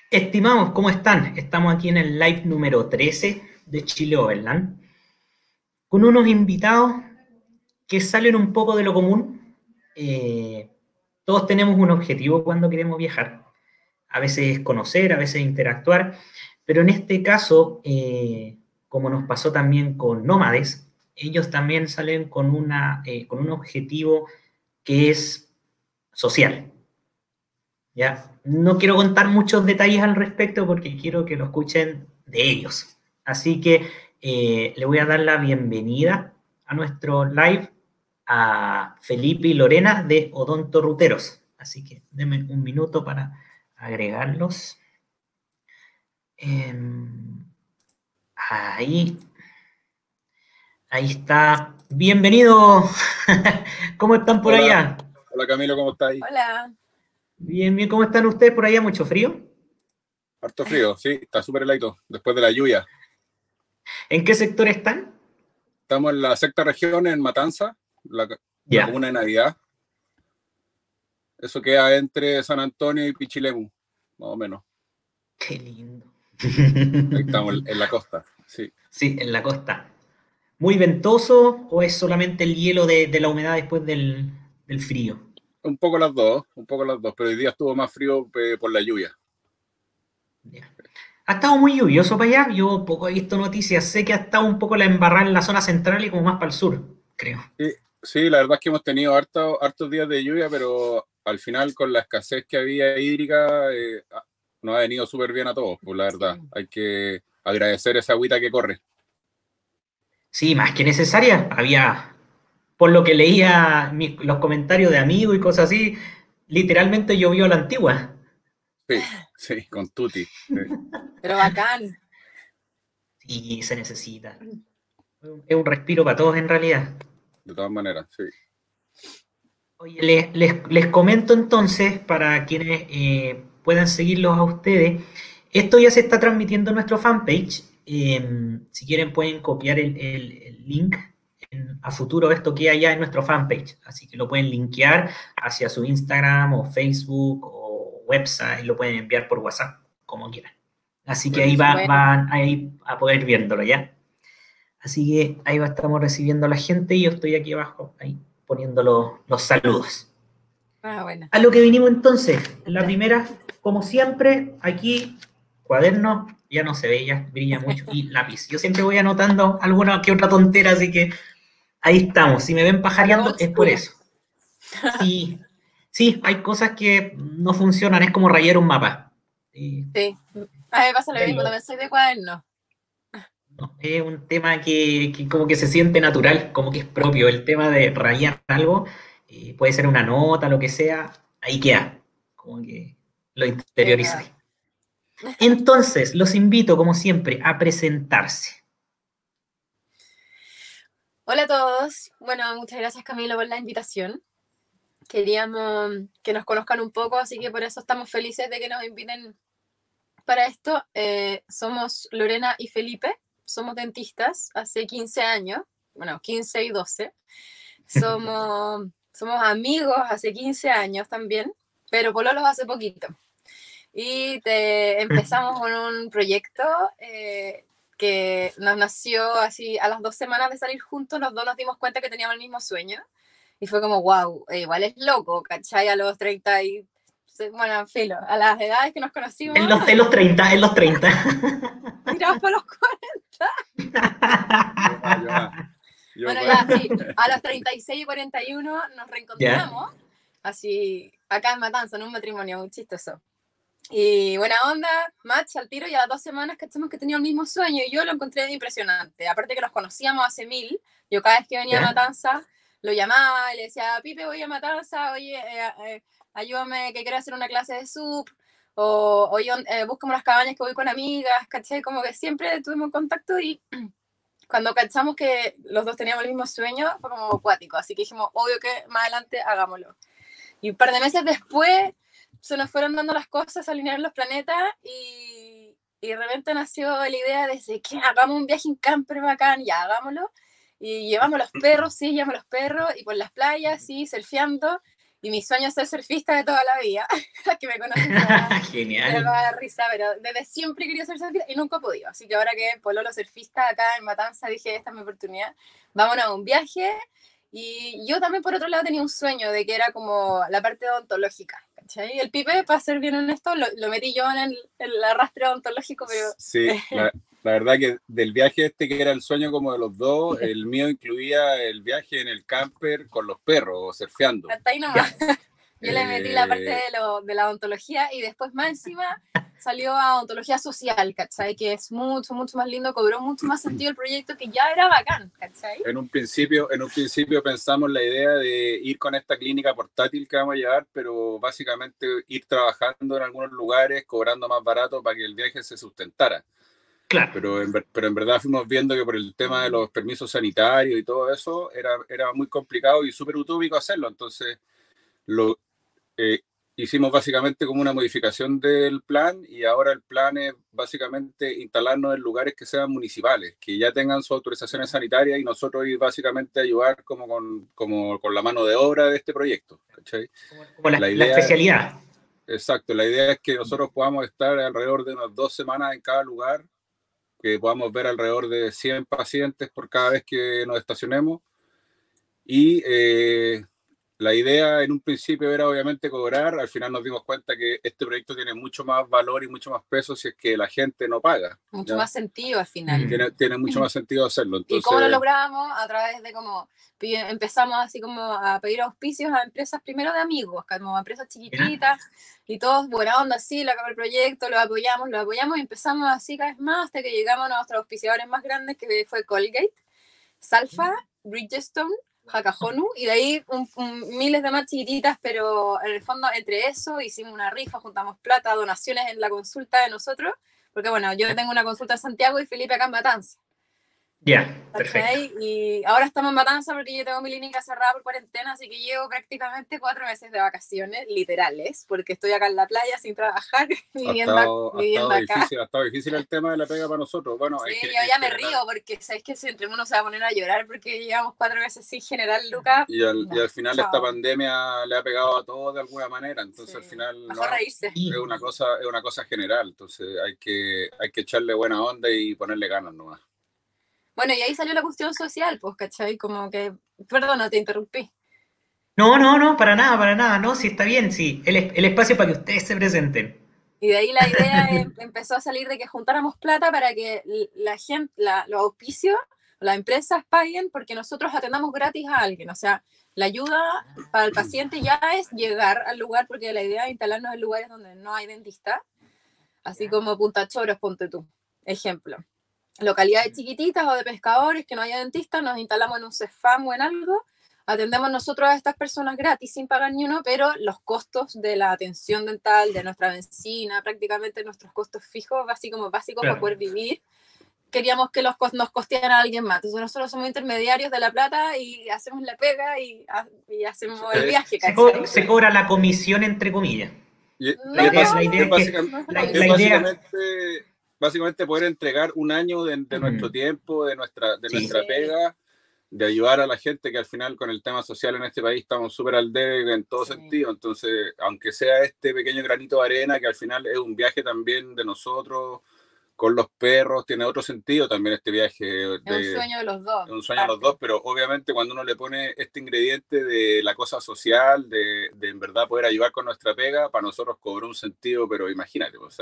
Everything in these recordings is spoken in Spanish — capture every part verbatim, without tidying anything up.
Estimados, ¿cómo están? Estamos aquí en el live número trece de Chile Overland, con unos invitados que salen un poco de lo común. Eh, todos tenemos un objetivo cuando queremos viajar. A veces conocer, a veces interactuar, pero en este caso, eh, como nos pasó también con Nómades, ellos también salen con, una, eh, con un objetivo que es social. ¿Ya? No quiero contar muchos detalles al respecto porque quiero que lo escuchen de ellos. Así que eh, le voy a dar la bienvenida a nuestro live a Felipe y Lorena de Odonto Ruteros. Así que denme un minuto para agregarlos. Eh, ahí, ahí está. Bienvenido. ¿Cómo están por Hola, allá? hola Camilo, ¿cómo estáis? Hola. Bien, bien. ¿Cómo están ustedes por allá? ¿Mucho frío? Harto frío, sí, está súper heladito, después de la lluvia. ¿En qué sector están? Estamos en la sexta región, en Matanza, la, la Ya. comuna de Navidad. Eso queda entre San Antonio y Pichilemu, más o menos. Qué lindo. Ahí estamos, en la costa, sí. Sí, en la costa. ¿Muy ventoso o es solamente el hielo de, de la humedad después del, del frío? Un poco las dos, un poco las dos, pero hoy día estuvo más frío eh, por la lluvia. Ya. Ha estado muy lluvioso para allá. Yo poco he visto noticias. Sé que ha estado un poco la embarrada en la zona central y como más para el sur, creo. Sí, sí, la verdad es que hemos tenido harto, hartos días de lluvia, pero al final con la escasez que había hídrica, eh, nos ha venido súper bien a todos, pues la verdad. Sí. Hay que agradecer esa agüita que corre. Sí, más que necesaria. Había, por lo que leía mi- los comentarios de amigos y cosas así, literalmente llovió a la antigua. Sí, sí, con Tuti. Sí, Pero bacán. Y se necesita. Es un respiro para todos en realidad. de todas maneras, sí. Oye, les, les, les comento entonces, para quienes eh, puedan seguirlos a ustedes, esto ya se está transmitiendo en nuestro fanpage. Eh, si quieren pueden copiar el, el, el link en, a futuro, esto queda ya en nuestro fanpage, así que lo pueden linkear hacia su Instagram o Facebook o website y lo pueden enviar por WhatsApp, como quieran. Así que ahí Buenísimo. va, Bueno. van ahí a poder viéndolo ya. Así que ahí va, estamos recibiendo a la gente y yo estoy aquí abajo, ahí poniendo los, los saludos. Ah, bueno. A lo que vinimos entonces, la primera, como siempre, aquí, cuaderno, ya no se ve, ya brilla mucho, y lápiz. Yo siempre voy anotando alguna que otra tontera, así que ahí estamos. Si me ven A lo pajareando, old es por school. eso. Sí, sí, hay cosas que no funcionan, es como rayar un mapa. Y Sí. A mí me pasa lo mismo, verlo, también soy de cuaderno. ¿no? Es un tema que, que como que se siente natural, como que es propio. El tema de rayar algo, eh, puede ser una nota, lo que sea, ahí queda. Como que lo Sí, verdad. interioricé. Entonces, los invito, como siempre, a presentarse. Hola a todos. Bueno, muchas gracias Camilo por la invitación. Queríamos que nos conozcan un poco, así que por eso estamos felices de que nos inviten para esto. Eh, somos Lorena y Felipe, somos dentistas hace quince años, bueno, quince y doce. Somos, somos amigos hace quince años también, pero pololos hace poquito. Y te, empezamos con un proyecto eh, que nos nació así a las dos semanas de salir juntos, los dos nos dimos cuenta que teníamos el mismo sueño. Y fue como, wow, eh, igual es loco, ¿cachai? A los treinta y... Bueno, filo, a las edades que nos conocimos, En los, en los treinta, en los treinta. tiramos para los cuarenta. Yo más, yo más. Yo Bueno, más. ya, sí, a los treinta y seis y cuarenta y uno nos ¿Ya? reencontramos, así, acá en Matanza, en un matrimonio muy chistoso. Y buena onda, match al tiro, y a las dos semanas cachamos que tenía el mismo sueño y yo lo encontré impresionante. Aparte que nos conocíamos hace mil, yo cada vez que venía a ¿Ya? Matanza lo llamaba y le decía, Pipe, voy a Matanza, oye, eh, eh, ayúdame que quiero hacer una clase de sub, o oye, eh, búscame unas cabañas que voy con amigas, ¿cachai? Como que siempre tuvimos contacto y cuando cachamos que los dos teníamos el mismo sueño fue como acuático, así que dijimos, obvio que más adelante hagámoslo. Y un par de meses después se nos fueron dando las cosas, se alinearon los planetas y, y de repente nació la idea de que hagamos un viaje en camper bacán, ya hagámoslo. Y llevamos los perros, sí, llevamos los perros y por las playas, sí, surfeando. Y mi sueño es ser surfista de toda la vida, que me conocen toda, Genial. me va a dar risa, pero desde siempre quería ser surfista y nunca he podido. Así que ahora que pololo surfista acá en Matanza, dije, esta es mi oportunidad. Vámonos a un viaje. Y yo también, por otro lado, tenía un sueño de que era como la parte odontológica, ¿cachai? El pipe, para ser bien honesto, lo, lo metí yo en el, el arrastre odontológico, pero... Sí, la, la verdad que del viaje este, que era el sueño como de los dos, el mío incluía el viaje en el camper con los perros, surfeando. Hasta ahí nomás. Yo le metí la parte Eh, de, lo, de la odontología y después más encima salió a odontología social, ¿cachai? Que es mucho, mucho más lindo, cobró mucho más sentido el proyecto, que ya era bacán, ¿cachai? En un principio, en un principio pensamos la idea de ir con esta clínica portátil que vamos a llevar, pero básicamente ir trabajando en algunos lugares, cobrando más barato para que el viaje se sustentara. Claro. Pero en, ver- pero en verdad fuimos viendo que por el tema de los permisos sanitarios y todo eso, era, era muy complicado y súper utópico hacerlo. Entonces, lo, eh, hicimos básicamente como una modificación del plan y ahora el plan es básicamente instalarnos en lugares que sean municipales, que ya tengan sus autorizaciones sanitarias y nosotros ir básicamente a ayudar como con, como con la mano de obra de este proyecto, ¿cachai? Como la, La la idea, especialidad. exacto, la idea es que nosotros podamos estar alrededor de unas dos semanas en cada lugar, que podamos ver alrededor de cien pacientes por cada vez que nos estacionemos y eh, la idea en un principio era obviamente cobrar, al final nos dimos cuenta que este proyecto tiene mucho más valor y mucho más peso si es que la gente no paga. Mucho ¿ya? más sentido al final. Mm. Tiene, tiene mucho más sentido hacerlo. Entonces, ¿Y cómo lo logramos? A través de como pi- empezamos así como a pedir auspicios a empresas primero de amigos, como a empresas chiquititas y todos buena onda, sí, le acabó el proyecto, lo apoyamos, lo apoyamos y empezamos así cada vez más hasta que llegamos a nuestros auspiciadores más grandes que fue Colgate, Salfa, Bridgestone, Hakahonu, y de ahí un, un, miles de más chiquititas, pero en el fondo entre eso hicimos una rifa, juntamos plata, donaciones en la consulta de nosotros, porque bueno, yo tengo una consulta en Santiago y Felipe acá en Matanza. Ya, yeah, perfecto. ¿Okay? Y ahora estamos en Matanza porque yo tengo mi clínica cerrada por cuarentena, así que llevo prácticamente cuatro meses de vacaciones, literales, porque estoy acá en la playa sin trabajar, viviendo, ha estado, viviendo ha estado acá. Difícil, ha estado difícil el tema de la pega para nosotros. Bueno, sí, es que, yo ya es me que río porque sabéis que si entre uno se va a poner a llorar porque llevamos cuatro meses sin generar lucas. Y al, no, y al final chao. esta pandemia le ha pegado a todos de alguna manera, entonces Sí. al final Mejor no, reírse. es una cosa es una cosa general, entonces hay que hay que echarle buena onda y ponerle ganas nomás. Bueno, y ahí salió la cuestión social, pues, ¿cachai? Como que, perdona, te interrumpí. No, no, no, para nada, para nada, no, sí está bien, sí, el, el espacio para que ustedes se presenten. Y de ahí la idea empezó a salir de que juntáramos plata para que la gente, la, los auspicios, las empresas paguen porque nosotros atendamos gratis a alguien. O sea, la ayuda para el paciente ya es llegar al lugar, porque la idea es instalarnos en lugares donde no hay dentista, así como Punta Choros, ponte tú, ejemplo. Localidades chiquititas o de pescadores que no haya dentista, nos instalamos en un CEFAM o en algo, atendemos nosotros a estas personas gratis sin pagar ni uno, pero los costos de la atención dental, de nuestra benzina, prácticamente nuestros costos fijos, así como básicos Claro. para poder vivir, queríamos que los nos costearan a alguien más. Entonces nosotros somos intermediarios de la plata y hacemos la pega y, y hacemos el viaje. Se, co se cobra la comisión entre comillas. Y, No, la, no, la idea es que básicamente, la, es la idea básicamente, básicamente poder entregar un año de, de nuestro mm. tiempo, de nuestra, de Sí. nuestra pega, de ayudar a la gente que al final con el tema social en este país estamos súper al debe en todo Sí. sentido. Entonces, aunque sea este pequeño granito de arena, que al final es un viaje también de nosotros, con los perros, tiene otro sentido también este viaje. De, es un sueño de los dos. Es un sueño de los dos, pero obviamente cuando uno le pone este ingrediente de la cosa social, de, de en verdad poder ayudar con nuestra pega, para nosotros cobró un sentido, pero imagínate, o sea,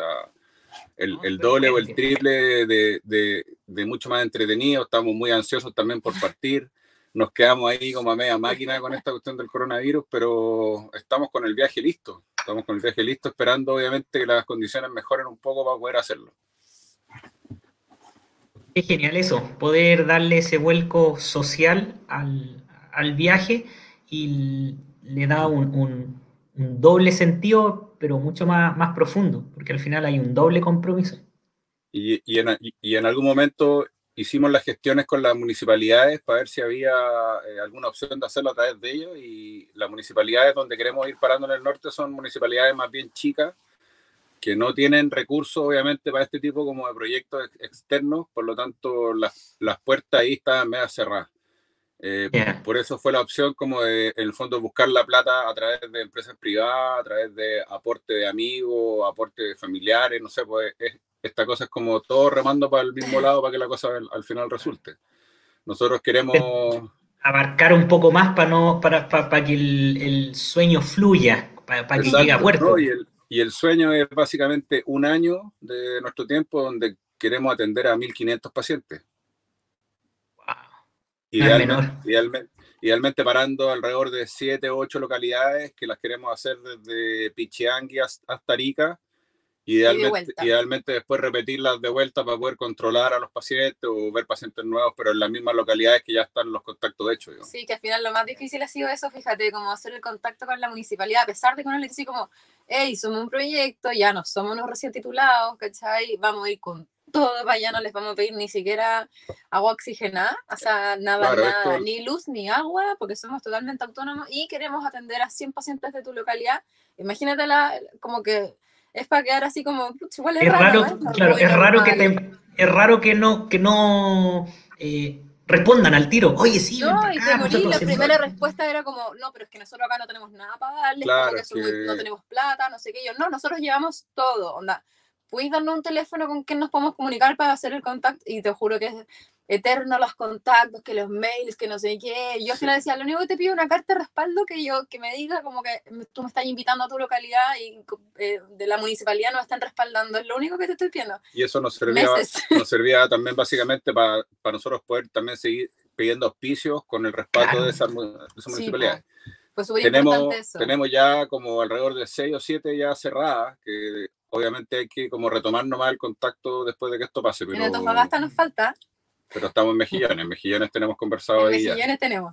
el, el doble o el triple de, de, de mucho más entretenido. Estamos muy ansiosos también por partir. Nos quedamos ahí como a media máquina con esta cuestión del coronavirus, pero estamos con el viaje listo. Estamos con el viaje listo, esperando obviamente que las condiciones mejoren un poco para poder hacerlo. Es genial eso, poder darle ese vuelco social al, al viaje y le da un, un, un doble sentido, pero mucho más, más profundo, porque al final hay un doble compromiso. Y, y, en, y en algún momento hicimos las gestiones con las municipalidades para ver si había eh, alguna opción de hacerlo a través de ellos, y las municipalidades donde queremos ir parando en el norte son municipalidades más bien chicas, que no tienen recursos obviamente para este tipo como de proyectos externos, por lo tanto las, las puertas ahí estaban medio cerradas. Eh, Yeah. por eso fue la opción como de, en el fondo, buscar la plata a través de empresas privadas, a través de aporte de amigos, aporte de familiares, no sé, pues es, esta cosa es como todo remando para el mismo lado para que la cosa al, al final resulte. Nosotros queremos... Abarcar un poco más para no, para, para, para que el, el sueño fluya, para, para que llegue a Exacto, puerto. ¿no? Y el, y el sueño es básicamente un año de nuestro tiempo donde queremos atender a mil quinientos pacientes. Wow. Idealmente, idealmente, idealmente parando alrededor de siete o ocho localidades que las queremos hacer desde Pichiangui hasta Arica. Idealmente, de idealmente después repetirlas de vuelta para poder controlar a los pacientes o ver pacientes nuevos, pero en las mismas localidades que ya están los contactos hechos. Digamos. Sí, que al final lo más difícil ha sido eso, fíjate, como hacer el contacto con la municipalidad, a pesar de que uno le dice como, hey, somos un proyecto, ya no somos unos recién titulados, ¿cachai? Vamos a ir con todo para allá, no les vamos a pedir ni siquiera agua oxigenada, o sea, nada, Claro, nada, esto... ni luz ni agua, porque somos totalmente autónomos y queremos atender a cien pacientes de tu localidad. Imagínate la, como que es para quedar así como, igual es, es raro, raro, ¿no? claro, Muy es raro normal. que te, es raro que no, que no eh, respondan al tiro. Oye, sí, no, ven para y acá. te morí, la Nosotros primera respuesta era como, no, pero es que nosotros acá no tenemos nada para darles, Claro, como que, es son muy- que... no tenemos plata, no sé qué. Yo, no, nosotros llevamos todo, onda. ¿Puedes darnos un teléfono con quien nos podemos comunicar para hacer el contacto? Y te juro que es eterno los contactos, que los mails, que no sé qué. Yo al final decía, lo único que te pido es una carta de respaldo que yo que me diga como que tú me estás invitando a tu localidad y eh, de la municipalidad nos están respaldando. Es lo único que te estoy pidiendo. Y eso nos servía, Meses. nos servía también básicamente para, para nosotros poder también seguir pidiendo auspicios con el respaldo Claro. de esas esa Sí, municipalidades. fue súper Tenemos, importante eso. tenemos ya como alrededor de seis o siete ya cerradas, que obviamente hay que como retomar nomás el contacto después de que esto pase. Pero, en Antofagasta nos falta. Pero estamos en Mejillones, en Mejillones tenemos conversado En ahí ya. Mejillones tenemos.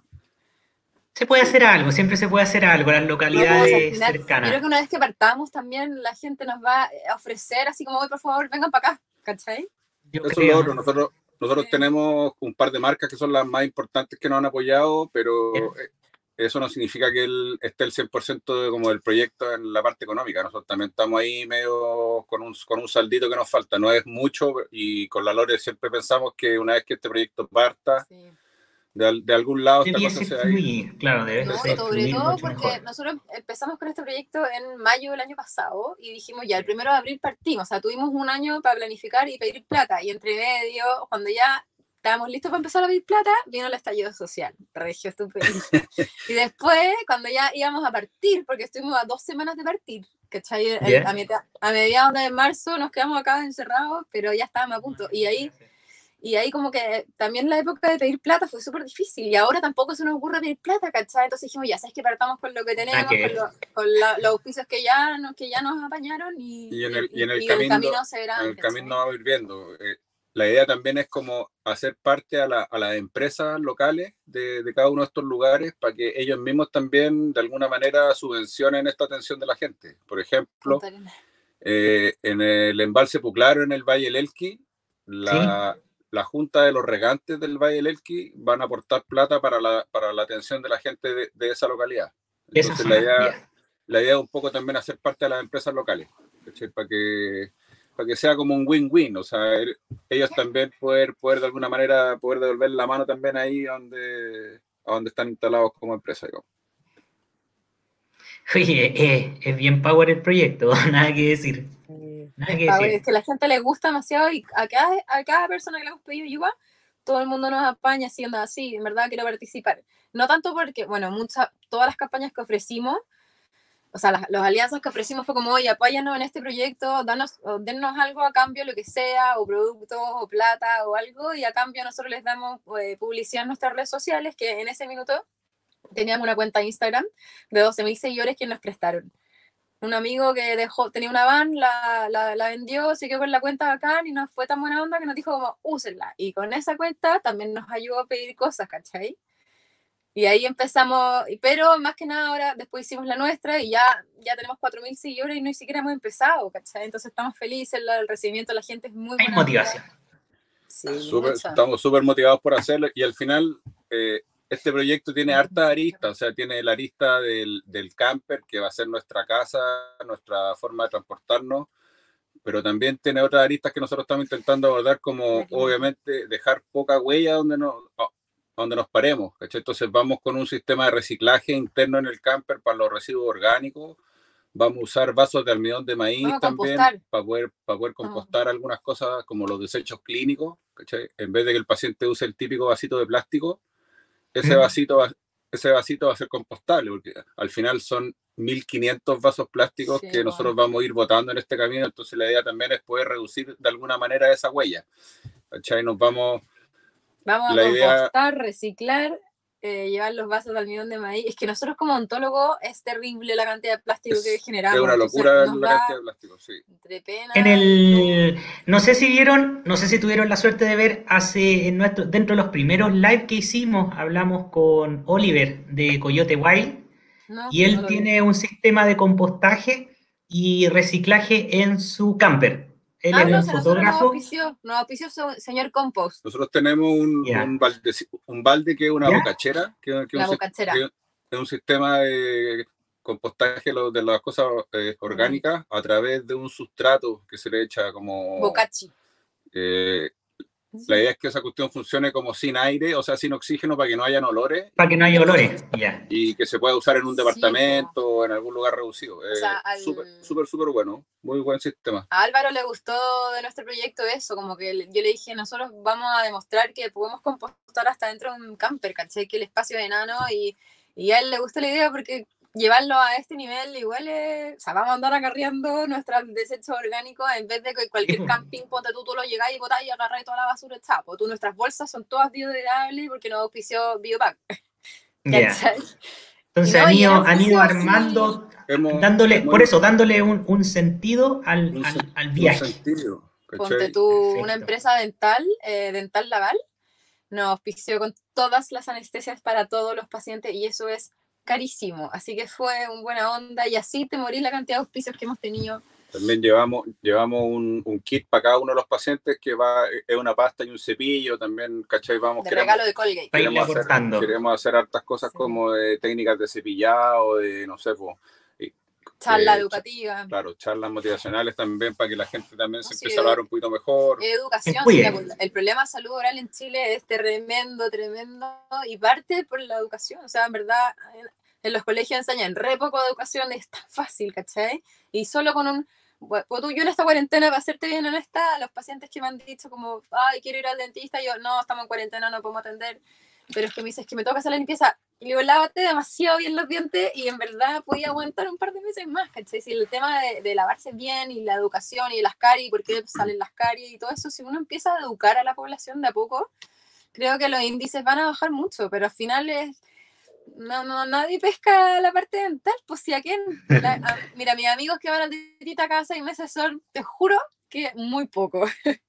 Se puede Sí. hacer algo, siempre se puede hacer algo, las localidades No, al final, cercanas. yo creo que una vez que partamos también la gente nos va a ofrecer así como, por favor, vengan para acá, ¿cachai? Yo Eso creo, es lo otro. ¿no? Nosotros, nosotros Sí. tenemos un par de marcas que son las más importantes que nos han apoyado, pero Bien. eso no significa que él esté el cien por ciento de, como del proyecto en la parte económica. Nosotros también estamos ahí medio con un, con un saldito que nos falta. No es mucho y con la Lore siempre pensamos que una vez que este proyecto parta, Sí. de, de algún lado esta Debiese cosa se va a ir. fluir, claro, debe No, y ser sobre fluir todo mucho porque mejor. nosotros empezamos con este proyecto en mayo del año pasado y dijimos ya, el primero de abril partimos, o sea, tuvimos un año para planificar y pedir plata y entre medio, cuando ya estábamos listos para empezar a pedir plata, vino el estallido social, regio estupendo. Y después, cuando ya íbamos a partir, porque estuvimos a dos semanas de partir, ¿cachai? El- Yeah. A, media- a mediados de marzo nos quedamos acá encerrados, pero ya estábamos a punto. Y ahí Y ahí como que también la época de pedir plata fue súper difícil y ahora tampoco se nos ocurre pedir plata, ¿cachai? Entonces dijimos, ya sabes que partamos con lo que tenemos, que con, lo, con la, los auspicios que ya, nos, que ya nos apañaron y, Y en el, y en el, y camino, el camino se verá. en el camino vamos a ir viendo. Eh, la idea también es como hacer parte a, la, a las empresas locales de, de cada uno de estos lugares para que ellos mismos también de alguna manera subvencionen esta atención de la gente. Por ejemplo, eh, en el embalse Puclaro, en el Valle del Elqui, la, ¿sí? la Junta de los Regantes del Valle del Elqui van a aportar plata para la, para la atención de la gente de, de esa localidad. Entonces esa la, idea, yeah. la idea es un poco también hacer parte de las empresas locales, ¿sí? para que para que sea como un win-win, o sea, ellos también poder, poder de alguna manera poder devolver la mano también ahí a donde, a donde están instalados como empresa, digamos. Oye, eh, es bien power el proyecto, nada que decir. Nada es, que power, decir. es que a la gente le gusta demasiado y a cada, a cada persona que le hemos pedido ayuda, todo el mundo nos apaña siendo así, en verdad quiero participar. No tanto porque, bueno, muchas, todas las campañas que ofrecimos, o sea, las, las alianzas que ofrecimos fue como, oye, apóyanos en este proyecto, danos, dennos algo a cambio, lo que sea, o productos, o plata, o algo, y a cambio nosotros les damos eh, publicidad en nuestras redes sociales, que en ese minuto teníamos una cuenta de Instagram de doce mil seguidores que nos prestaron. Un amigo que dejó, tenía una van, la, la, la vendió, se quedó con la cuenta bacán y nos fue tan buena onda que nos dijo como, úsenla. Y con esa cuenta también nos ayudó a pedir cosas, ¿cachai? Y ahí empezamos, pero más que nada ahora después hicimos la nuestra y ya, ya tenemos cuatro mil seguidores y no ni siquiera hemos empezado, ¿cachai? Entonces estamos felices, el recibimiento de la gente es muy Hay buena. motivación. Sí, super, estamos súper motivados por hacerlo y al final eh, este proyecto tiene harta arista, o sea, tiene la arista del, del camper que va a ser nuestra casa, nuestra forma de transportarnos, pero también tiene otras aristas que nosotros estamos intentando abordar como obviamente dejar poca huella donde no... Oh, a donde nos paremos, ¿cachai? Entonces vamos con un sistema de reciclaje interno en el camper para los residuos orgánicos. Vamos a usar vasos de almidón de maíz Vamos a también compostar. para poder, para poder compostar algunas cosas como los desechos clínicos, ¿cachai? En vez de que el paciente use el típico vasito de plástico, ese vasito va, ese vasito va a ser compostable, porque al final son mil quinientos vasos plásticos sí, que bueno. nosotros vamos a ir botando en este camino. Entonces la idea también es poder reducir de alguna manera esa huella, ¿cachai? Nos vamos... Vamos a compostar, idea... reciclar, eh, llevar los vasos de almidón de maíz. Es que nosotros como odontólogos es terrible la cantidad de plástico es, que generamos. Es una locura la cantidad de plástico, sí. Entre pena en el, no sé si vieron, no sé si tuvieron la suerte de ver hace en nuestro, dentro de los primeros live que hicimos, hablamos con Oliver de Coyote Wild no, y él no tiene vi. un sistema de compostaje y reciclaje en su camper. Él ah, es no, un fotógrafo. Nos auspició, nos auspició señor Compost. Nosotros tenemos un, yeah. un, balde, un balde que es una yeah. bocachera, que, que, la un, bocachera. que es un sistema de compostaje de las cosas eh, orgánicas mm. a través de un sustrato que se le echa como... Bocachi. Eh, la idea es que esa cuestión funcione como sin aire, o sea, sin oxígeno, para que no hayan olores. Para que no haya olores, ya. Yeah. Y que se pueda usar en un departamento sí, o en algún lugar reducido. O sea, eh, súper, al... súper, súper bueno. Muy buen sistema. A Álvaro le gustó de nuestro proyecto eso, como que yo le dije, nosotros vamos a demostrar que podemos compostar hasta dentro de un camper, ¿cachai? Que el espacio es enano y, y a él le gustó la idea porque llevarlo a este nivel igual es, o sea, vamos a andar acarreando nuestros desechos orgánicos en vez de que cualquier sí. camping, ponte tú, tú lo llegáis y botáis y agarráis toda la basura, chapo. Tú, nuestras bolsas son todas biodegradables porque nos auspició Biopack. Yeah. Entonces no, han, ido, han ido armando, hemos, dándole, hemos, por eso, dándole un, un sentido al, un, al, al viaje. Sentido, ponte tú, Perfecto. Una empresa dental, eh, Dental Laval, nos auspició con todas las anestesias para todos los pacientes y eso es carísimo, así que fue un buena onda y así te morís la cantidad de auspicios que hemos tenido. También llevamos, llevamos un, un kit para cada uno de los pacientes que va, es una pasta y un cepillo, también, ¿cachai? Vamos, de queremos, regalo de Colgate. Queremos hacer, queremos hacer hartas cosas sí. como de técnicas de cepillado, de no sé, pues, charla eh, educativa. Claro, charlas motivacionales también para que la gente también no, se sí, empiece a hablar un poquito mejor. Educación, sí, el problema de salud oral en Chile es tremendo, tremendo, y parte por la educación, o sea, en verdad, en, en los colegios enseñan re poco de educación, es tan fácil, ¿cachai? Y solo con un, bueno, tú, yo en esta cuarentena, para hacerte bien honesta, los pacientes que me han dicho como, ay, quiero ir al dentista, yo, no, estamos en cuarentena, no podemos atender, pero es que me dices que me toca hacer la limpieza, y digo, lávate demasiado bien los dientes y en verdad podía aguantar un par de meses más, ¿cachai? Si el tema de, de lavarse bien y la educación y las caries, y por qué salen las caries y todo eso, si uno empieza a educar a la población de a poco, creo que los índices van a bajar mucho, pero al final es, no, no, nadie pesca la parte dental, pues si a quién, la, a, mira, mis amigos que van al dentista cada seis meses son, te juro, que muy poco.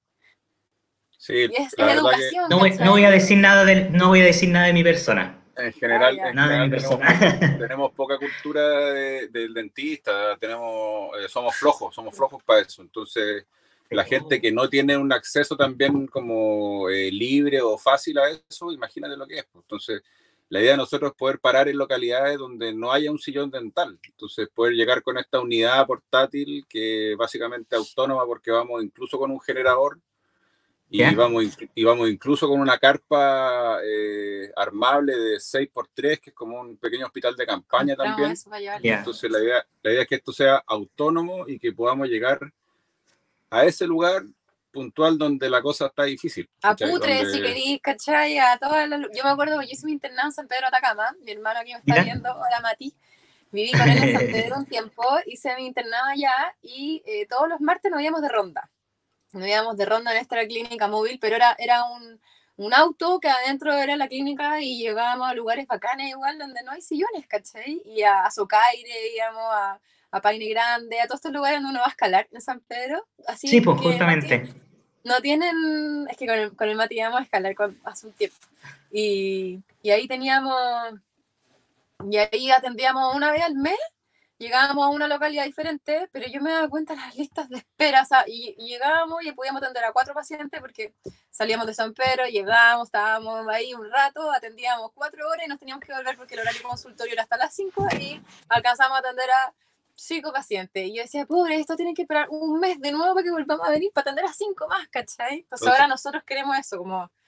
Sí, y es, es educación. No voy, no voy a decir nada de, no voy a decir nada de mi persona. En general, ah, en general tenemos, tenemos poca cultura de, del dentista, tenemos, eh, somos flojos, somos flojos para eso. Entonces, la gente que no tiene un acceso también como eh, libre o fácil a eso, imagínate lo que es. Entonces, la idea de nosotros es poder parar en localidades donde no haya un sillón dental. Entonces, poder llegar con esta unidad portátil que básicamente autónoma porque vamos incluso con un generador. Y vamos, y vamos incluso con una carpa eh, armable de seis por tres, que es como un pequeño hospital de campaña también. Yeah. Entonces la idea, la idea es que esto sea autónomo y que podamos llegar a ese lugar puntual donde la cosa está difícil. A Putre, donde... si querís, ¿cachai? A todas las... Yo me acuerdo que yo hice mi internado en San Pedro Atacama, mi hermano aquí me está ¿Mira? viendo, hola Mati. Viví con él en San Pedro un tiempo, hice mi internado allá y eh, todos los martes nos íbamos de ronda. Nos íbamos de ronda en esta clínica móvil, pero era, era un, un auto que adentro era la clínica y llegábamos a lugares bacanes igual donde no hay sillones, ¿cachai? Y a, a Socaire, íbamos a, a Paine Grande, a todos estos lugares donde uno va a escalar en San Pedro. Así sí, pues justamente. No tienen, no tienen, es que con el, con el Mati íbamos a escalar con, hace un tiempo. Y, y ahí teníamos, y ahí atendíamos una vez al mes. Llegábamos a una localidad diferente, pero yo me daba cuenta de las listas de espera, o sea, y, y llegábamos y podíamos atender a cuatro pacientes porque salíamos de San Pedro, llegábamos, estábamos ahí un rato, atendíamos cuatro horas y nos teníamos que volver porque el horario consultorio era hasta las cinco y alcanzamos a atender a cinco pacientes. Y yo decía, pobre, esto tiene que esperar un mes de nuevo para que volvamos a venir para atender a cinco más, ¿cachai? Entonces ahora nosotros queremos eso, como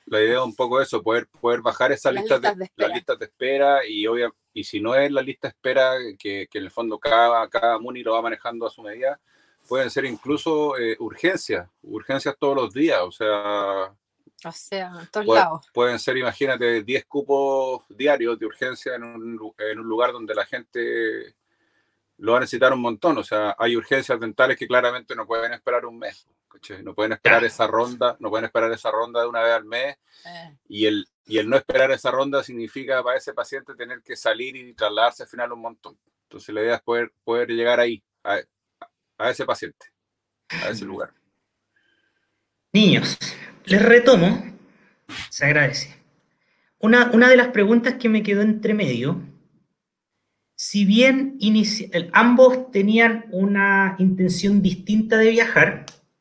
la idea es un poco eso, poder, poder bajar esas Las listas, listas de, de espera. las listas de espera y, obvia, y si no es la lista de espera, que, que en el fondo cada, cada Muni lo va manejando a su medida, pueden ser incluso eh, urgencias, urgencias todos los días, o sea, O sea, en todos puede, lados. pueden ser, imagínate, diez cupos diarios de urgencia en un, en un lugar donde la gente lo va a necesitar un montón, o sea, hay urgencias dentales que claramente no pueden esperar un mes, ¿cachai? No pueden esperar Ya. esa ronda, no pueden esperar esa ronda de una vez al mes, Eh. y el, y el no esperar esa ronda significa para ese paciente tener que salir y trasladarse al final un montón. Entonces la idea es poder, poder llegar ahí, a, a ese paciente, a ese lugar. Niños, les retomo, se agradece. Una, una de las preguntas que me quedó entre medio, si bien inici- el- ambos tenían una intención distinta de viajar,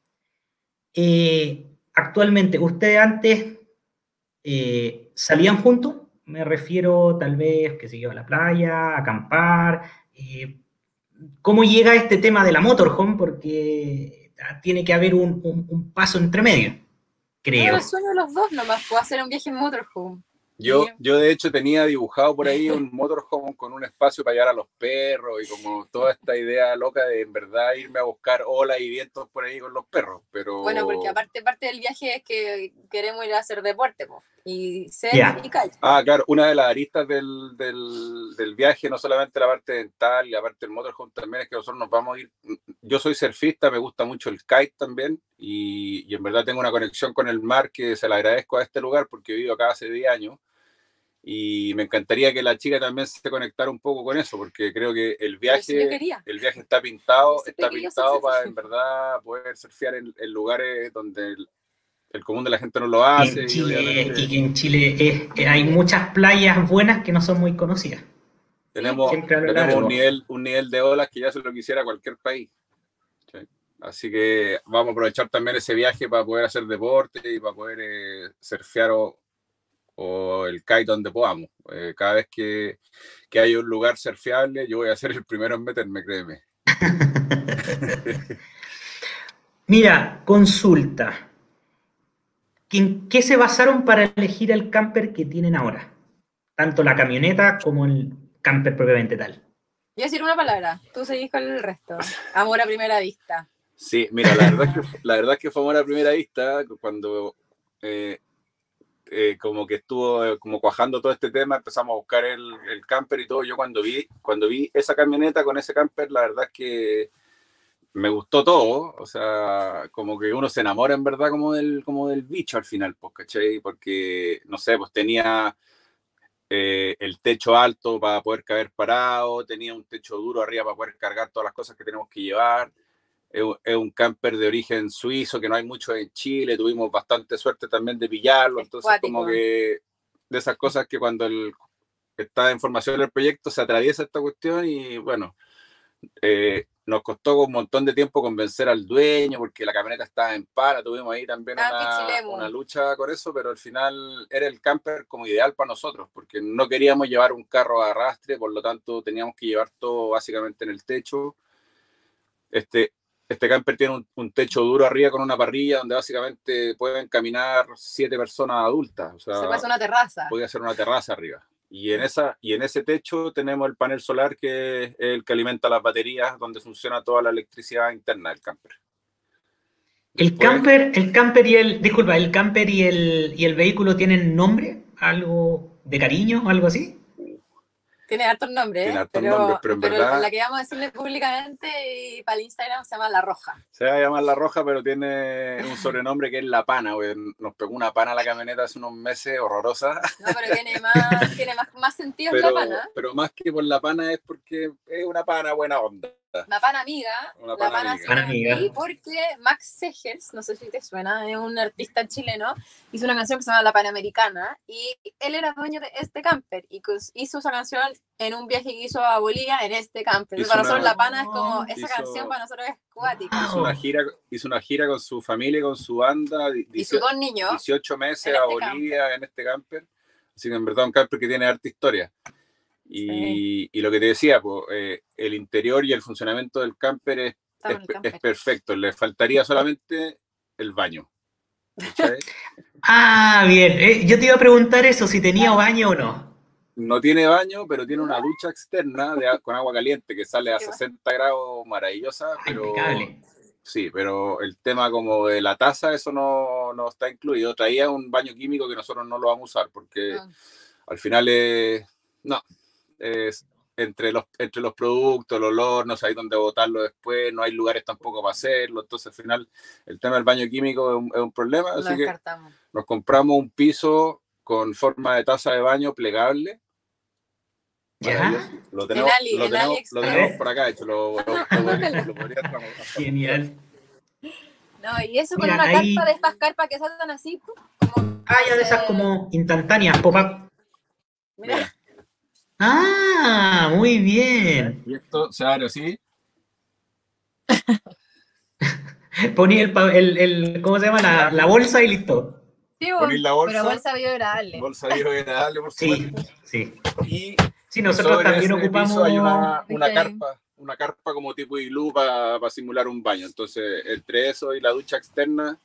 eh, actualmente, ¿ustedes antes eh, salían juntos? Me refiero tal vez, que se iba a la playa, a acampar. Eh, ¿Cómo llega este tema de la motorhome? Porque tiene que haber un, un, un paso entre medio, No, creo. era el sueño de los dos nomás, fue hacer un viaje en motorhome. Yo, Y- yo de hecho tenía dibujado por ahí un motorhome con un espacio para llevar a los perros y como toda esta idea loca de en verdad irme a buscar olas y vientos por ahí con los perros, pero... Bueno, porque aparte parte del viaje es que queremos ir a hacer deporte, po, y surf Ya. y kite. Ah, claro, una de las aristas del, del, del viaje, no solamente la parte dental y la parte del motorhome, también es que nosotros nos vamos a ir... Yo soy surfista, me gusta mucho el kite también y, y en verdad tengo una conexión con el mar que se la agradezco a este lugar porque vivo acá hace diez años. Y me encantaría que la chica también se conectara un poco con eso, porque creo que el Pero si yo viaje, quería. el viaje está pintado, Yo siempre está he querido ser pintado para surfista. en verdad poder surfear en, en lugares donde el, el común de la gente no lo Y hace. en Y Chile, obviamente y que en Chile es- eh, hay muchas playas buenas que no son muy conocidas. tenemos, Siempre a lo tenemos un, largo. nivel, un nivel de olas que ya se lo quisiera cualquier país. ¿Sí? Así que vamos a aprovechar también ese viaje para poder hacer deporte y para poder eh, surfear o, o el kite donde podamos. Eh, cada vez que, que hay un lugar surfeable, yo voy a ser el primero en meterme, créeme. Mira, consulta. ¿En qué se basaron para elegir el camper que tienen ahora? Tanto la camioneta como el camper propiamente tal. Voy a decir una palabra, tú seguís con el resto. Amor a primera vista. Sí, mira, la verdad es que, la verdad es que fue amor a primera vista cuando eh, eh, como que estuvo eh, como cuajando todo este tema, empezamos a buscar el, el camper y todo. Yo cuando vi, cuando vi esa camioneta con ese camper, la verdad es que me gustó todo, o sea, como que uno se enamora en verdad como del, como del bicho al final, pues, ¿cachai? Porque, no sé, pues tenía eh, el techo alto para poder caber parado, tenía un techo duro arriba para poder cargar todas las cosas que tenemos que llevar. Es, es un camper de origen suizo, que no hay mucho en Chile, tuvimos bastante suerte también de pillarlo, Es entonces cuático. como que de esas cosas que cuando el, está en formación del proyecto se atraviesa esta cuestión y bueno, eh, nos costó un montón de tiempo convencer al dueño porque la camioneta estaba en para, tuvimos ahí también Ah, una, Pichilemu. una lucha con eso, pero al final era el camper como ideal para nosotros porque no queríamos llevar un carro a arrastre, por lo tanto teníamos que llevar todo básicamente en el techo. Este, este camper tiene un, un techo duro arriba con una parrilla donde básicamente pueden caminar siete personas adultas, o sea, Se pasa una terraza. puede hacer una terraza arriba. Y en, esa, y en ese techo tenemos el panel solar que es el que alimenta las baterías donde funciona toda la electricidad interna del camper. El Después, camper, el camper y el, disculpa, el camper y el, y el vehículo tienen nombre, algo de cariño o algo así. Tiene hartos nombres, Tiene ¿eh? hartos pero, nombres, pero en pero verdad- la que vamos a decirle públicamente y para el Instagram se llama La Roja. se va a llamar La Roja, pero tiene un sobrenombre que es La Pana. Güey. Nos pegó una pana a la camioneta hace unos meses, horrorosa. No, pero tiene más, tiene más, más sentido Pero, la pana. pero más que por la pana es porque es una pana buena onda. La pana amiga. Una la pana pana amiga. sí, Pana amiga. Y porque Max Segers, no sé si te suena, es un artista chileno, hizo una canción que se llama La Panamericana y él era dueño de este camper y hizo esa canción en un viaje que hizo a Bolivia en este camper. Hizo Para una- nosotros la pana es como, esa hizo- canción para nosotros es cuática. Hizo una gira, hizo una gira con su familia y con su banda. Y sus dos niños. dieciocho meses en a este Bolivia en este camper. Así que en verdad un camper que tiene harta historia. Y, Sí. y lo que te decía, pues, eh, el interior y el funcionamiento del camper es, Estamos es, en el camper. es perfecto. Le faltaría solamente el baño. ¿cachai? Ah, bien. Eh, yo te iba a preguntar eso, si tenía baño o no. No tiene baño, pero tiene una ducha externa de, con agua caliente que sale a sesenta grados, maravillosa, Ah, pero impecable. sí, pero el tema como de la taza, eso no, no está incluido. Traía un baño químico que nosotros no lo vamos a usar porque Ah. al final es, no, es entre los, entre los productos, el olor, no sabéis dónde botarlo después, no hay lugares tampoco para hacerlo, entonces al final el tema del baño químico es un, es un problema, Lo así que descartamos. nos compramos un piso con forma de taza de baño plegable. Maravilloso. ¿Ya? Lo tenemos, En Ali- lo en tenemos, AliExpress. lo tenemos por acá, de hecho, lo, lo, lo podría, lo podría traer. Genial. No, y eso con Mira, una ahí- carpa de estas carpas que saltan así. Como, Ah, ya de esas como instantáneas, pop-up. mira, Mira, Ah, muy bien. y esto se abre así. Poní el, pa- el, el- ¿cómo se llama? La, la bolsa y listo. sí, Ponís la bolsa, pero bolsa biodegradable. bolsa biodegradable, por Sí, supuesto. sí. Y Sí, nosotros sobre también ese ocupamos... piso hay una, una Ok. carpa, una carpa como tipo iglú para pa simular un baño. Entonces, entre eso y la ducha externa,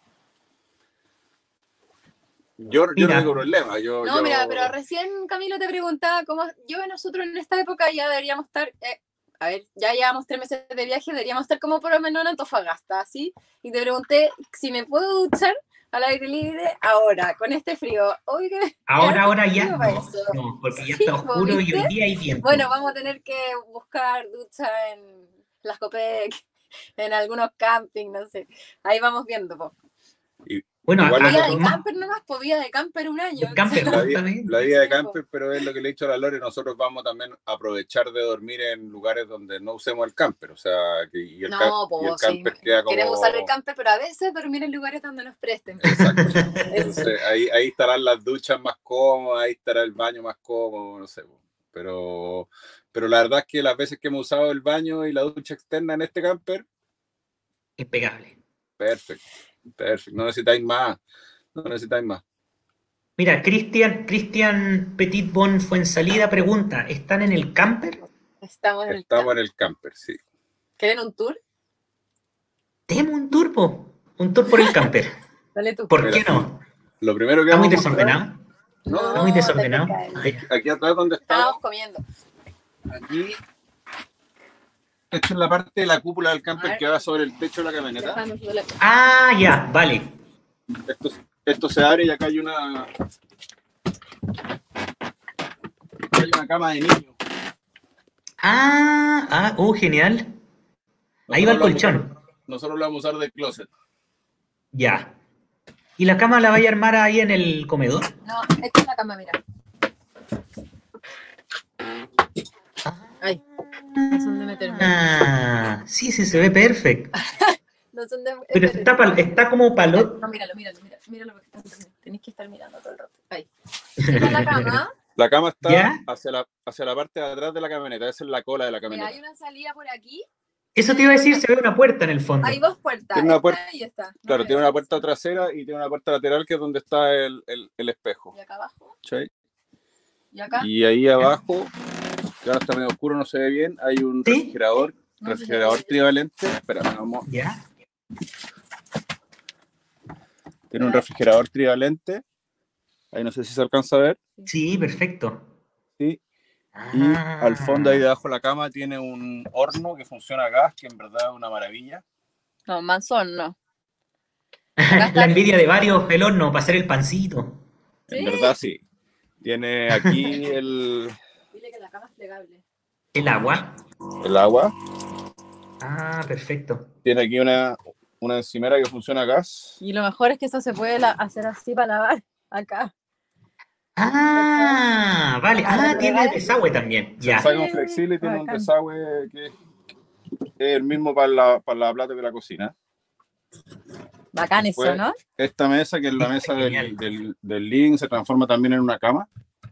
yo, yo no Mira. tengo problema. Yo, No, yo- mira, pero recién Camilo te preguntaba cómo yo nosotros en esta época ya deberíamos estar, eh, a ver, ya llevamos tres meses de viaje, deberíamos estar como por lo menos en Antofagasta, ¿así? Y te pregunté si me puedo duchar al aire libre ahora, con este frío. Oye, Ahora, ahora ya frío no, para eso. no, porque ya Sí, está oscuro y ¿viste? hoy día hay viento. Bueno, vamos a tener que buscar ducha en las Copec, en algunos campings, no sé. Ahí vamos viendo, po. y- Bueno, igual a- Vida a- de nosotros- camper nomás, po, vida de camper un año. el camper, la, vi- justamente. la vida de Sí, po. camper, pero es lo que le he dicho a la Lore, nosotros vamos también a aprovechar de dormir en lugares donde no usemos el camper, o sea, que, y, el, No, ca- po, y el sí. camper queda como... Queremos usar el camper, pero a veces dormir en lugares donde nos presten. Exacto. Eso. Entonces, ahí, ahí estarán las duchas más cómodas, ahí estará el baño más cómodo, no sé. Pero, pero la verdad es que las veces que hemos usado el baño y la ducha externa en este camper, Impecable. perfecto, perfecto. No necesitáis más, no necesitáis más. Mira, Cristian, Cristian Petit Bon Fuensalida pregunta, ¿están en el camper? Estamos en el Estamos camper. en el camper, sí. ¿Quieren un tour? Demos un tour, po. Un tour por el camper. Dale tú. ¿Por Mira, qué no? Lo primero que ¿Está muy vamos a mostrar- desordenado? No, ¿Está muy te desordenado? caes. Ah, ya. aquí atrás donde Estábamos estamos, comiendo. aquí, esta es la parte de la cúpula del camper que va sobre el techo de la camioneta. Déjame subirle. Ah, ya, vale. Esto, esto se abre y acá hay una, hay una cama de niño. Ah, ah, uh, genial. Ahí va el Nosotros lo vamos a colchón. usar- Nosotros lo vamos a usar de closet. Ya. ¿Y la cama la vaya a armar ahí en el comedor? No, esta es la cama, mira. Ay, no son de meterme. Ah, sí, sí, se ve perfecto. No son de Pero está, pal- está como palo. No, míralo, míralo, míralo, míralo porque están- tenéis que estar mirando todo el rato. Ahí. Esta es la cama. La cama está ¿Ya? hacia la, hacia la parte de atrás de la camioneta. Esa es la cola de la Mira, camioneta. hay una salida por aquí. Eso te iba a decir, se ve una puerta en el fondo. Hay dos puertas. Tiene una esta puerta- y esta. No, Claro, mira, tiene una esta. puerta trasera y tiene una puerta lateral que es donde está el, el, el espejo. Y acá abajo. ¿Cachai? Y acá. Y ahí abajo, que ahora está medio oscuro, no se ve bien, hay un ¿Sí? refrigerador, No, refrigerador sí, sí. trivalente. Espera, vamos. ¿Ya? Tiene un refrigerador trivalente. Ahí no sé si se alcanza a ver. Sí, perfecto. Sí. Y Ah. al fondo, ahí debajo de la cama, tiene un horno que funciona a gas, que en verdad es una maravilla. No, manzón, no. La envidia de varios, el horno para hacer el pancito. En Sí. verdad, sí. Tiene aquí el, Dile que la cama es plegable. El agua. el agua. Ah, perfecto. Tiene aquí una, una encimera que funciona a gas. Y lo mejor es que eso se puede la- hacer así para lavar. Acá. Ah, vale. Ah, tiene desagüe también. Se Ya. saca un flexible y tiene un Bacán. desagüe que es el mismo para la, para la plata que la cocina. Bacán eso, Pues, ¿no? Esta mesa, que es la mesa Genial. del, del, del living, se transforma también en una cama.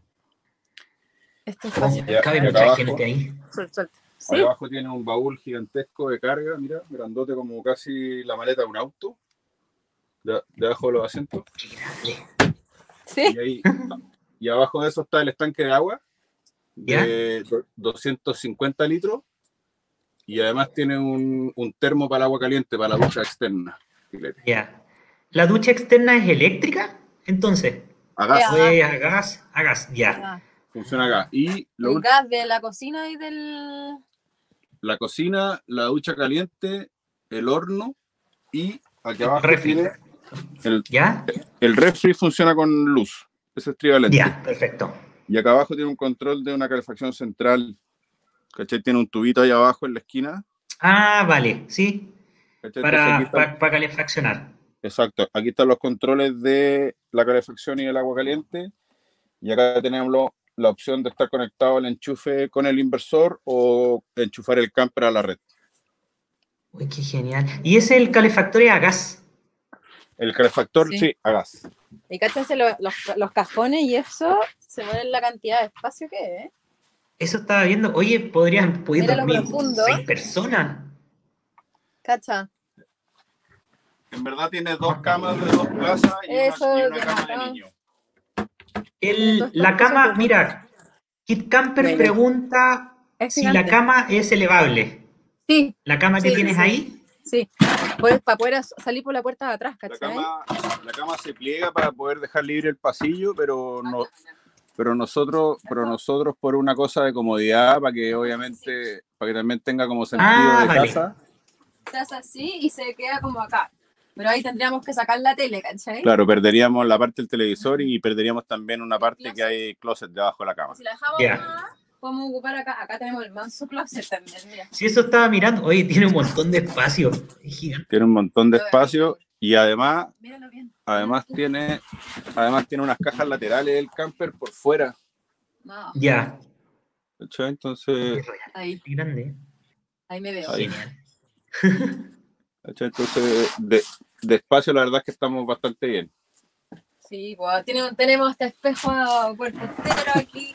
Este espacio. Ya, Cabe acá mucha abajo. gente ahí. Suelta, suelta. Ahí Sí. abajo tiene un baúl gigantesco de carga, mira, grandote como casi la maleta de un auto. De- debajo de los asientos. Qué grande. Sí. Y, ahí, y abajo de eso está el estanque de agua ¿Ya? de do- doscientos cincuenta litros. Y además tiene un, un termo para el agua caliente, para la ducha externa. Ya. ¿La ducha externa es eléctrica? Entonces, A gas. ¿o es a gas? A gas, ya. Ah, Funciona acá. Y lo el ul- gas de la cocina y del... la cocina, la ducha caliente, el horno y aquí El abajo refri. tiene el, ¿Ya? el refri funciona con luz. Ese es trivalente. Ya, perfecto. Y acá abajo tiene un control de una calefacción central. ¿Cachai? Tiene un tubito ahí abajo en la esquina. Ah, vale, sí. ¿Cachai? Entonces aquí Para, están, para, para calefaccionar. exacto, aquí están los controles de la calefacción y el agua caliente. Y acá tenemos lo- la opción de estar conectado al enchufe con el inversor o enchufar el camper a la red. Uy, qué genial. ¿Y ese es el calefactor a gas? El calefactor, Sí. sí, a gas. Y cáchense lo- los, los cajones y eso, se mueven la cantidad de espacio que es. Eso estaba viendo. Oye, podrían poder Mira lo dormir profundo. seis personas. Cacha. En verdad tiene dos camas de dos plazas y una, Eso, y una de cama acá. de niño. El, la cama, mira, Kit Camper Mira. pregunta Es si la gigante. cama es elevable. Sí, ¿La cama que Sí, tienes sí. ahí? sí. Pues, para poder as- salir por la puerta de atrás, La ¿cachai? cama, la cama se pliega para poder dejar libre el pasillo, pero no, pero nosotros, pero nosotros por una cosa de comodidad, para que obviamente, para que también tenga como sentido Ah, de vale. casa. Se hace así y se queda como acá. Pero ahí tendríamos que sacar la tele, ¿cachai? Claro, perderíamos la parte del televisor y perderíamos también una parte que hay closet debajo de la cama. Si la dejamos Ya. más, podemos ocupar acá. Acá tenemos el manso closet también, mira. Si eso estaba mirando, oye, tiene un montón de espacio. Es gigante. Tiene un montón de espacio y además, Míralo bien. además tiene, además tiene unas cajas laterales del camper por fuera. No, Ya. ¿Cachai? Entonces, ahí, Qué grande. ahí me veo. Ahí. Genial. ¿cachai? Entonces de, de espacio la verdad es que estamos bastante bien. Sí, pues tenemos, tenemos este espejo cuerpo entero aquí.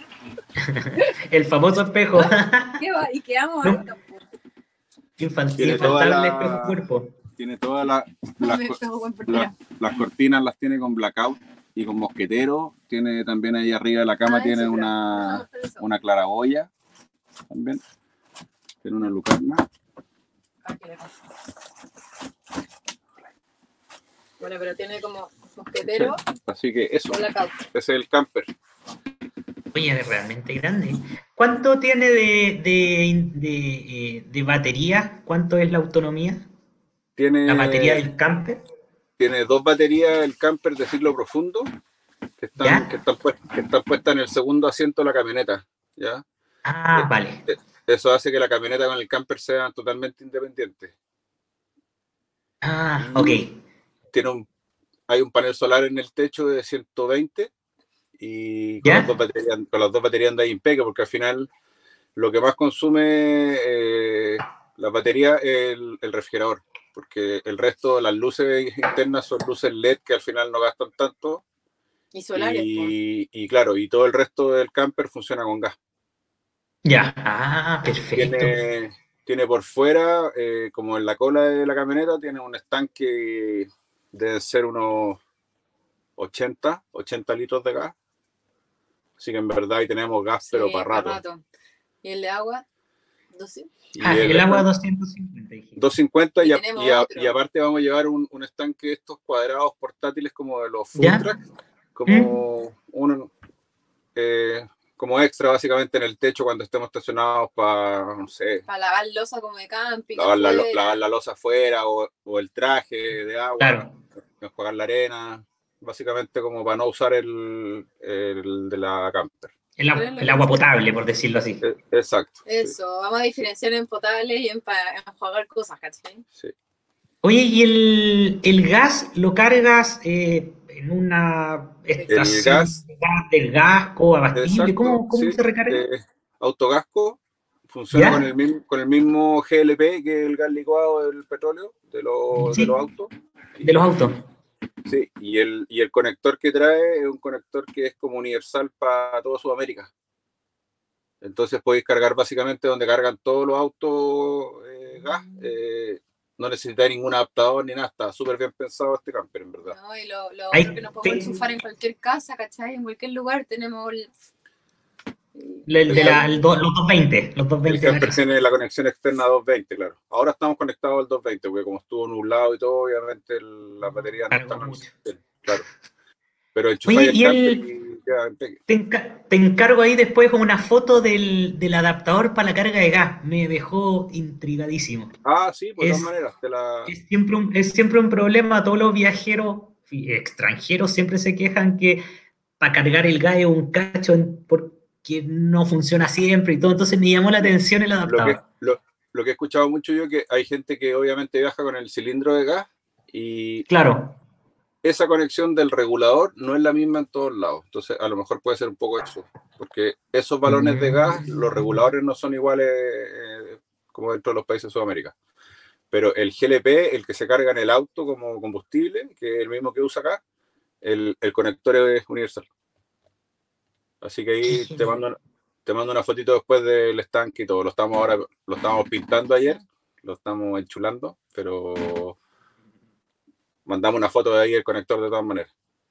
El famoso espejo. ¿Qué va? Y quedamos No. altos, pues. Infan- Tiene toda infaltable la- espejo cuerpo. Tiene todas las, las, Mi co- espejo cuerpo las, entero. las cortinas las tiene con blackout y con mosquetero. Tiene también ahí arriba de la cama Ah, tiene eso, creo. una, Vamos a hacer eso. una claraboya también. Tiene una lucarna. Ah, qué lejos. Bueno, pero tiene como mosquetero Así que eso, con la causa. ese es el camper. Oye, es realmente grande. ¿Cuánto tiene de, de, de, eh, de batería? ¿Cuánto es la autonomía? Tiene, ¿La batería del camper? tiene dos baterías el camper de ciclo profundo que están, ¿Ya? que están, puestas, que están puestas en el segundo asiento de la camioneta. ¿Ya? Ah, Eh, vale. eh, Eso hace que la camioneta con el camper sean totalmente independientes. Ah, Y ok. tiene un, hay un panel solar en el techo de ciento veinte y con, ¿Ya? las dos baterías, con las dos baterías anda impecable porque al final lo que más consume eh, la batería es el, el refrigerador, porque el resto, las luces internas son luces L E D que al final no gastan tanto. Y solares, pues. Y, y claro, y todo el resto del camper funciona con gas. Ya. Ah, perfecto. Tiene, tiene por fuera, eh, como en la cola de la camioneta, tiene un estanque, deben ser unos ochenta, ochenta litros de gas. Así que en verdad ahí tenemos gas, pero Sí, para rato. ¿Y el de agua? doce. Y Ah, el el agua estanque- doscientos cincuenta. dijiste. doscientos cincuenta y, Y a- tenemos y, a- otro. y aparte vamos a llevar un, un estanque de estos cuadrados portátiles como de los food ¿Ya? truck, como uno eh, como extra básicamente en el techo cuando estemos estacionados para, no sé, Para lavar losa como de camping. lavar la, lo- afuera. lavar la losa afuera o, o el traje de agua, Claro. enjuagar la arena, básicamente como para no usar el, el de la camper. El, agua- el agua potable, por decirlo así. Eh, Exacto. sí, Eso, vamos a diferenciar en potable y en para enjuagar cosas, ¿cachai? sí. Oye, ¿y el, el gas lo cargas eh, en una estación gas- de gas del gas o abatible? Exacto, ¿Cómo, cómo sí. se recarga? Eh, autogasco funciona ¿Ya? con el, mismo, con el mismo G L P que el gas licuado del petróleo de, los Sí. de los autos. De los autos. Sí, y el, y el conector que trae es un conector que es como universal para toda Sudamérica. Entonces podéis cargar básicamente donde cargan todos los autos eh, gas. Eh, no necesitáis ningún adaptador ni nada. Está súper bien pensado este camper, en verdad. No, y lo, lo Ahí otro que nos podemos te- enchufar en cualquier casa, ¿cachai? En cualquier lugar tenemos el- El de la, el do, los doscientos veinte. Los doscientos veinte el camper tiene la conexión externa a doscientos veinte, claro. Ahora estamos conectados al doscientos veinte, porque como estuvo nublado y todo, obviamente el, las baterías no están mucho. Al, claro. Pero Oye, enchufáis el y camper el, y ya, te, enca te encargo ahí después una foto del, del adaptador para la carga de gas. Me dejó intrigadísimo. Ah, sí, pues de Es, todas maneras. Te la... es, siempre un, es siempre un problema. Todos los viajeros extranjeros siempre se quejan que para cargar el gas es un cacho en, porque no funciona siempre y todo. Entonces me llamó la atención el adaptador. Lo que, lo, lo que he escuchado mucho yo, que hay gente que obviamente viaja con el cilindro de gas y claro, esa conexión del regulador no es la misma en todos lados. Entonces a lo mejor puede ser un poco eso, porque esos balones de gas, los reguladores no son iguales eh, como dentro de los países de Sudamérica. Pero el G L P, el que se carga en el auto como combustible, que es el mismo que usa acá, el, el conector es universal. Así que ahí te mando, te mando una fotito después del estanque y todo. Lo estamos ahora, lo estamos pintando ayer, lo estamos enchulando, pero mandamos una foto de ahí el conector de todas maneras.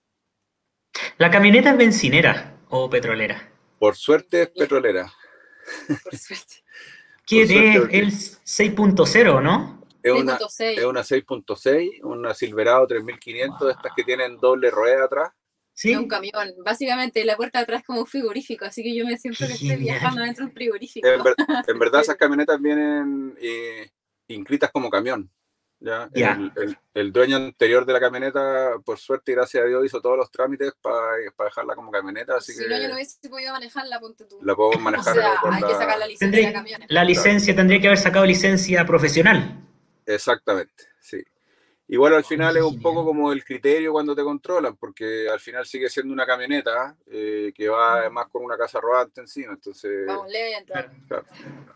¿La camioneta es bencinera o petrolera? Por suerte es petrolera. Por suerte. ¿Qué es el seis punto cero, no? Es una, es una seis punto seis, una Silverado tres mil quinientos, wow. Estas que tienen doble rueda atrás. ¿Sí? Es un camión. Básicamente la puerta de atrás es como un frigorífico, así que yo me siento que estoy viajando dentro de un frigorífico. En, ver, en verdad esas camionetas vienen eh, inscritas como camión. ¿ya? Yeah. El, el, el dueño anterior de la camioneta, por suerte y gracias a Dios, hizo todos los trámites para pa dejarla como camioneta. Así si que no, yo no hubiese podido manejarla, ponte tú. La puedo manejar. O sea, hay la... que sacar la licencia tendría, de camiones. La licencia, claro. Tendría que haber sacado licencia profesional. Exactamente, sí. Igual al final oh, es un poco como el criterio cuando te controlan, porque al final sigue siendo una camioneta eh, que va además con una casa rodante encima, entonces... Vamos lento. Claro.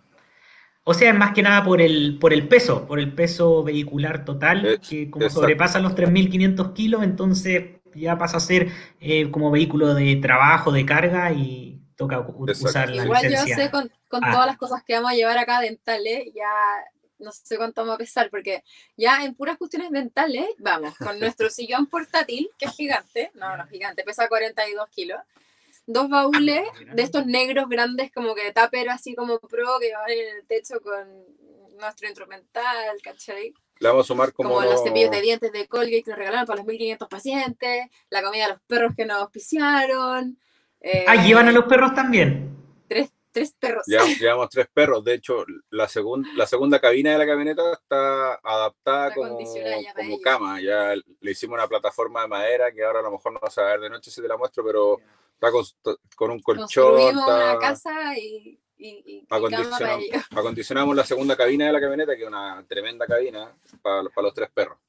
O sea, es más que nada por el, por el peso, por el peso vehicular total, es, que como exacto. sobrepasa los tres mil quinientos kilos, entonces ya pasa a ser eh, como vehículo de trabajo, de carga y toca exacto. usar la Igual licencia. Igual yo sé con, con ah. todas las cosas que vamos a llevar acá dentales, ya... no sé cuánto vamos a pesar, porque ya en puras cuestiones dentales, vamos, con nuestro sillón portátil, que es gigante, no, no, gigante, pesa cuarenta y dos kilos, dos baúles de estos negros grandes como que tupper así como pro, que van en el techo con nuestro instrumental, ¿cachai? Le vamos a sumar como, como los cepillos de dientes de Colgate que nos regalaron para los mil quinientos pacientes, la comida de los perros que nos auspiciaron. Eh, ah, ¿llevan a los perros también? Tres Tres perros. Ya, llevamos tres perros. De hecho, la, segun, la segunda cabina de la camioneta está adaptada está como, ya como cama. Ya le hicimos una plataforma de madera que ahora a lo mejor no vas a ver de noche si te la muestro, pero está con, con un colchón. Construimos está... una casa y, y, y, acondicionamos, y cama para acondicionamos la segunda cabina de la camioneta, que es una tremenda cabina para, para los tres perros.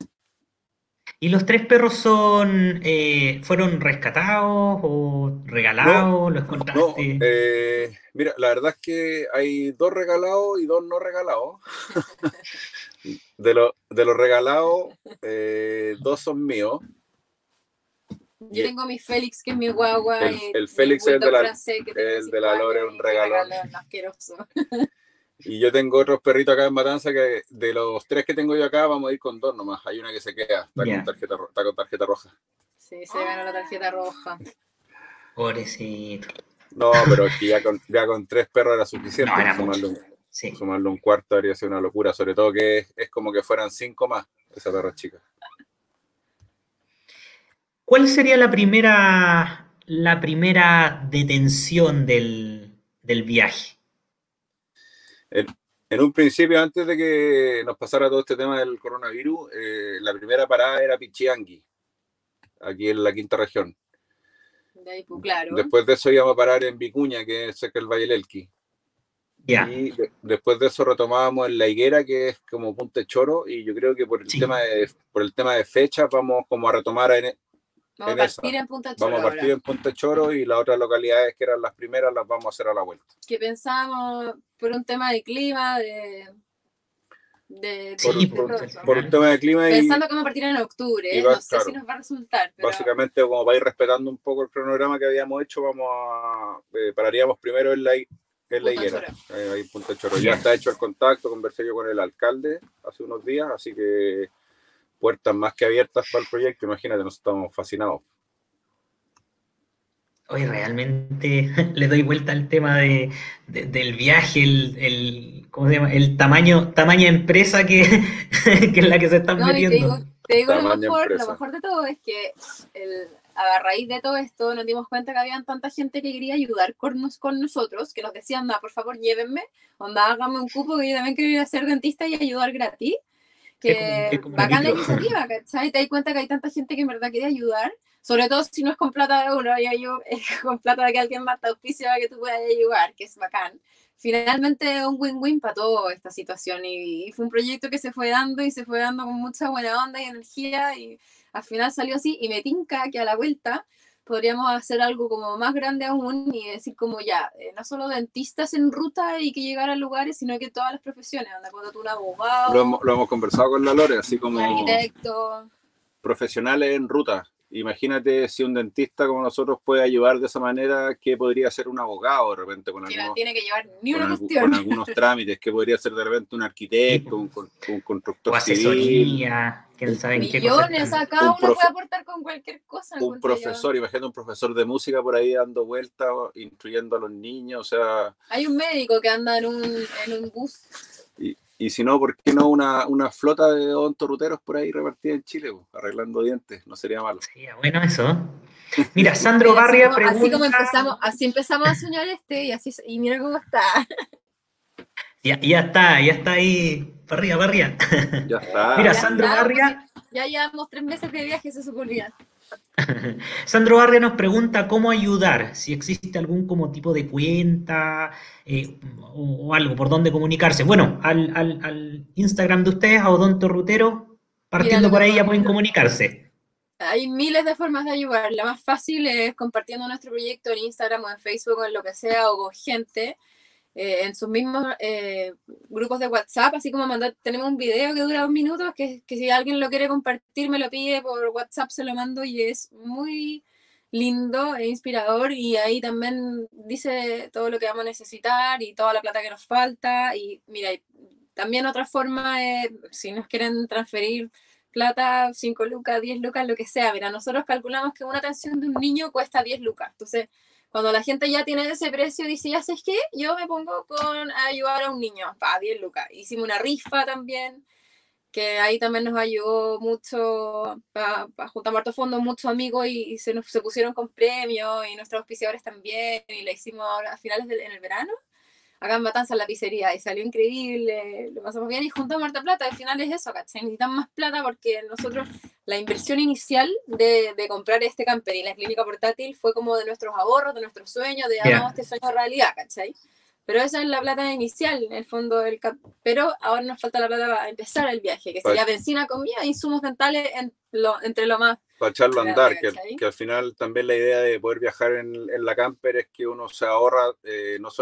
¿Y los tres perros son eh, fueron rescatados o regalados? No, ¿Los contaste? No, eh, mira, la verdad es que hay dos regalados y dos no regalados. de, lo, de los regalados, eh, dos son míos. Yo tengo mi Félix, que es mi guagua. El, el Félix es el de la, francés, el de la Lore, un regalón. Asqueroso. Y yo tengo otros perritos acá en Matanza que de los tres que tengo yo acá vamos a ir con dos nomás. Hay una que se queda, está, yeah. con, tarjeta, está con tarjeta roja. Sí, se ganó la tarjeta roja. Pobrecito. No, pero es que ya con, ya con tres perros era suficiente. No, era sumarle, un, sí. sumarle un cuarto habría sido una locura. Sobre todo que es, es como que fueran cinco más, esa perra chica. ¿Cuál sería la primera, la primera detención del, del viaje? En, en un principio, antes de que nos pasara todo este tema del coronavirus, eh, la primera parada era Pichiangui, aquí en la quinta región. De ahí, pues, claro. Después de eso íbamos a parar en Vicuña, que es cerca del Valle del Elqui. Yeah. Y de, después de eso retomábamos en La Higuera, que es como Punta Choro, y yo creo que por el, sí. tema, de, por el tema de fecha vamos como a retomar en, Vamos en a partir esa. en Punta Choro. Vamos a partir ahora. en Punta Choro y las otras localidades que eran las primeras las vamos a hacer a la vuelta. Que pensábamos por un tema de clima, de... de sí, por, por, por un tema de clima. Pensando y, que vamos a partir en octubre, y ¿eh? va, no sé claro, si nos va a resultar. Pero... Básicamente, como para ir respetando un poco el cronograma que habíamos hecho, vamos a eh, pararíamos primero en la, en la Higuera, eh, ahí en Punta Choro. Ya está hecho el contacto, conversé yo con el alcalde hace unos días, así que puertas más que abiertas para el proyecto, imagínate, nos estamos fascinados. Hoy realmente le doy vuelta al tema de, de- del viaje, el, el, ¿cómo se llama? El tamaño, tamaña empresa que, que es la que se están No, y te metiendo. digo, te digo lo Tamaño mejor, lo empresa. mejor de todo es que el, a raíz de todo esto nos dimos cuenta que había tanta gente que quería ayudar con, nos, con nosotros, que nos decían, anda, por favor, llévenme, onda, hágame un cupo que yo también quiero ir a ser dentista y ayudar gratis. Es como, es Que como una bacán la micro. iniciativa, ¿cachai? Te das cuenta que hay tanta gente que en verdad quiere ayudar, sobre todo si no es con plata de uno, y yo eh, con plata de que alguien más te auspicia para que tú puedas ayudar, que es bacán. Finalmente es un win-win para toda esta situación y, y fue un proyecto que se fue dando y se fue dando con mucha buena onda y energía y al final salió así y me tinca que a la vuelta podríamos hacer algo como más grande aún y decir como ya, eh, no solo dentistas en ruta y que llegar a lugares, sino que todas las profesiones, anda cuando tú un Lo abogado, hemos, lo hemos conversado con la Lore, así un como arquitecto. profesionales en ruta. Imagínate si un dentista como nosotros puede ayudar de esa manera, ¿qué podría ser un abogado de repente con Que no algunos, tiene que llevar ni con, una algu- cuestión. con algunos trámites? ¿Qué podría ser de repente un Sí, arquitecto, po. un, con- un constructor O civil, asesoría, quién un, sabe en un, qué cosas Millones están. a cada un, uno puede profe- aportar con cualquier cosa, un encuentro yo. profesor? Imagínate un profesor de música por ahí dando vueltas, instruyendo a los niños, o sea, Hay un médico que anda en un, en un bus. y, y si no, ¿por qué no una, una flota de odontorruteros por ahí repartida en Chile, po, arreglando dientes? No sería malo. Sería bueno eso. Mira, Sandro Mira, así Barria como, así como pregunta. empezamos, así empezamos a soñar este y así y mira cómo está. Ya, ya está, ya está ahí. Para arriba, para arriba. Ya Mira, está. Ya Sandro está, pues, Barria. ya llevamos tres meses de viaje, se suponía. Sandro Barria nos pregunta cómo ayudar, si existe algún como tipo de cuenta eh, o, o algo por donde comunicarse. Bueno, al, al, al Instagram de ustedes, a Odonto Rutero, Mira, partiendo lo por que ahí ya pueden comunicarse. hay miles de formas de ayudar. La más fácil es compartiendo nuestro proyecto en Instagram o en Facebook o en lo que sea o con gente. Eh, en sus mismos eh, grupos de WhatsApp, así como mandar, tenemos un video que dura dos minutos, que, que si alguien lo quiere compartir, me lo pide por WhatsApp, se lo mando y es muy lindo e inspirador y ahí también dice todo lo que vamos a necesitar y toda la plata que nos falta y mira, también otra forma es, si nos quieren transferir plata, cinco lucas, diez lucas, lo que sea, mira, nosotros calculamos que una atención de un niño cuesta diez lucas, entonces cuando la gente ya tiene ese precio, dice, ya sabes qué, yo me pongo con ayudar a un niño, pa, diez lucas. Hicimos una rifa también, que ahí también nos ayudó mucho, para pa juntar hartos fondos, muchos amigos y, y se nos se pusieron con premios y nuestros auspiciadores también, y la hicimos ahora a finales del en el verano acá en Matanza en la pizzería y salió increíble, lo pasamos bien y juntamos harta plata. Al final es eso, ¿cachai? Necesitamos más plata porque nosotros, la inversión inicial de, de comprar este camper y la clínica portátil fue como de nuestros ahorros, de nuestros sueños, de hagamos Ya. este sueño realidad, ¿cachai? Pero esa es la plata inicial, en el fondo del cap. Pero ahora nos falta la plata para empezar el viaje, que sería benzina, comida e insumos dentales en lo, entre lo más Para echarlo a andar, que, ¿cachai? que al final también la idea de poder viajar en, en la camper es que uno se ahorra, eh, no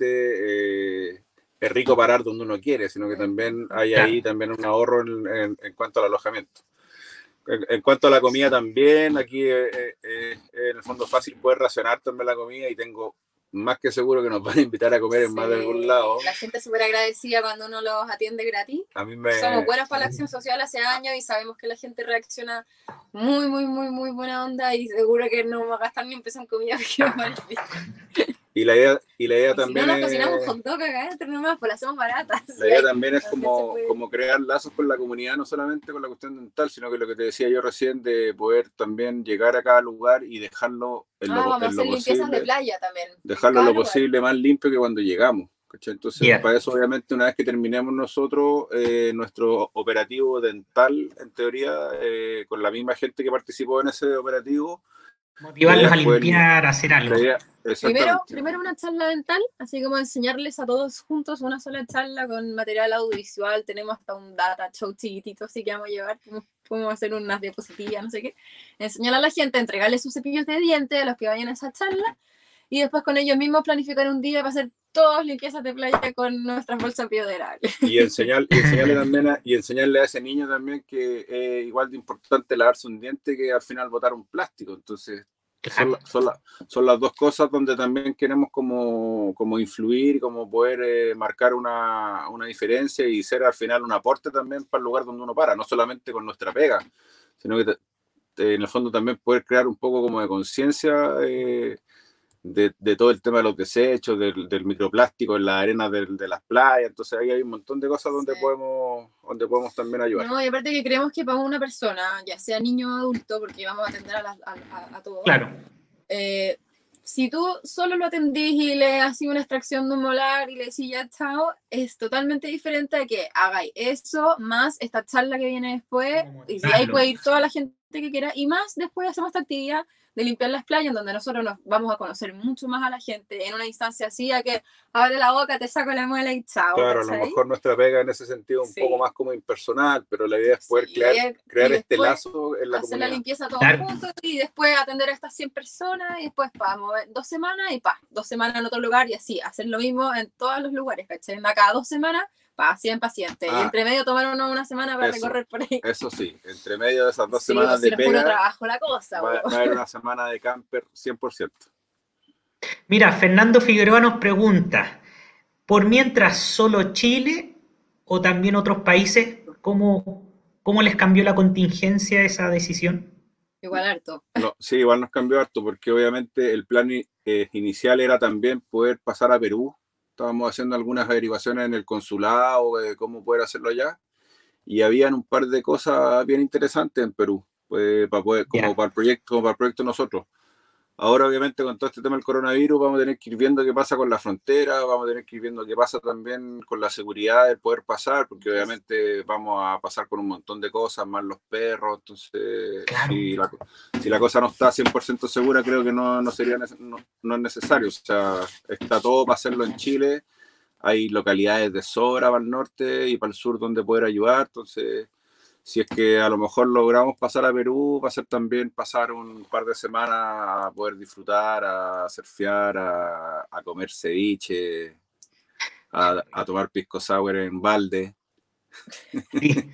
solamente eh, es rico parar donde uno quiere, sino que también hay ahí Claro. también un ahorro en, en, en cuanto al alojamiento. En, en, cuanto a la comida también, aquí eh, eh, en el fondo es fácil poder racionar también la comida y tengo más que seguro que nos van a invitar a comer en Sí, más de algún lado. la gente súper agradecida cuando uno los atiende gratis. A mí me... Somos buenos para la acción social hace años y sabemos que la gente reacciona muy, muy, muy, muy buena onda y seguro que no va a gastar ni un peso en comida porque va a Y la idea, y la idea y también si no, nos es... cocinamos un hot dog acá adentro nomás, pues las hacemos baratas. La idea también es como, como crear lazos con la comunidad, no solamente con la cuestión dental, sino que lo que te decía yo recién, de poder también llegar a cada lugar y dejarlo en Ah, lo, vamos a en lo hacer limpiezas de posible, playa también. dejarlo lo posible más limpio que cuando llegamos. ¿Cachai? Entonces, Yeah. para eso, obviamente, una vez que terminemos nosotros eh, nuestro operativo dental, en teoría, eh, con la misma gente que participó en ese operativo, Motivarlos a poder, limpiar, a hacer algo. idea, Primero, primero una charla dental, así como enseñarles a todos juntos una sola charla con material audiovisual. Tenemos hasta un data show chiquitito, así que vamos a llevar, podemos hacer unas diapositivas, no sé qué. Enseñar a la gente, entregarles sus cepillos de dientes a los que vayan a esa charla y después con ellos mismos planificar un día para hacer todas limpiezas de playa con nuestras bolsas biodegradables. Y, enseñar, y, enseñarle también a, y enseñarle a ese niño también que es igual de importante lavarse un diente que al final botar un plástico. Entonces, Claro. son, son, la, son las dos cosas donde también queremos como, como influir, como poder eh, marcar una, una diferencia y ser al final un aporte también para el lugar donde uno para, no solamente con nuestra pega, sino que eh, en el fondo también poder crear un poco como de conciencia eh, de, de todo el tema de los desechos, del, del microplástico en las arenas de, de las playas. Entonces ahí hay un montón de cosas donde, sí. podemos, donde podemos también ayudar. No, y aparte que creemos que para una persona, ya sea niño o adulto, porque vamos a atender a, la, a, a, a todos, claro. Eh, si tú solo lo atendís y le haces una extracción de un molar y le decís ya chao, es totalmente diferente a que hagáis eso, más esta charla que viene después, y si ahí puede ir toda la gente que quiera, y más después hacemos esta actividad de limpiar las playas, donde nosotros nos vamos a conocer mucho más a la gente en una instancia así, a que abre la boca, te saco la muela y chao. Claro, ¿cachai? A lo mejor nuestra pega en ese sentido es un sí. poco más como impersonal, pero la idea es poder sí, crear, crear este lazo en la hacer comunidad. La limpieza todos claro. juntos y después atender a estas cien personas y después para mover dos semanas y pa, dos semanas en otro lugar y así, hacer lo mismo en todos los lugares, ¿cachai? Cada dos semanas para cien pacientes. Ah, y entre medio tomar uno una semana para eso, recorrer por ahí. Eso sí, entre medio de esas dos sí, semanas si de no pega, es puro trabajo la cosa. Va, va a haber una semana de camper cien por ciento. Mira, Fernando Figueroa nos pregunta, ¿por mientras solo Chile o también otros países, cómo, cómo les cambió la contingencia esa decisión? Igual harto. No, sí, igual nos cambió harto, porque obviamente el plan eh, inicial era también poder pasar a Perú. Estábamos haciendo algunas averiguaciones en el consulado de cómo poder hacerlo allá, y habían un par de cosas bien interesantes en Perú, pues, para poder, como, yeah. para el proyecto, como para el proyecto nosotros. Ahora, obviamente, con todo este tema del coronavirus, vamos a tener que ir viendo qué pasa con la frontera, vamos a tener que ir viendo qué pasa también con la seguridad del poder pasar, porque obviamente vamos a pasar con un montón de cosas, más los perros, entonces, claro. si, la, si la cosa no está cien por ciento segura, creo que no, no, sería, no, no es necesario, o sea, está todo para hacerlo en Chile, hay localidades de sobra para el norte y para el sur donde poder ayudar, entonces... Si es que a lo mejor logramos pasar a Perú, va a ser también pasar un par de semanas a poder disfrutar, a surfear, a, a comer ceviche, a, a tomar pisco sour en balde. Sí.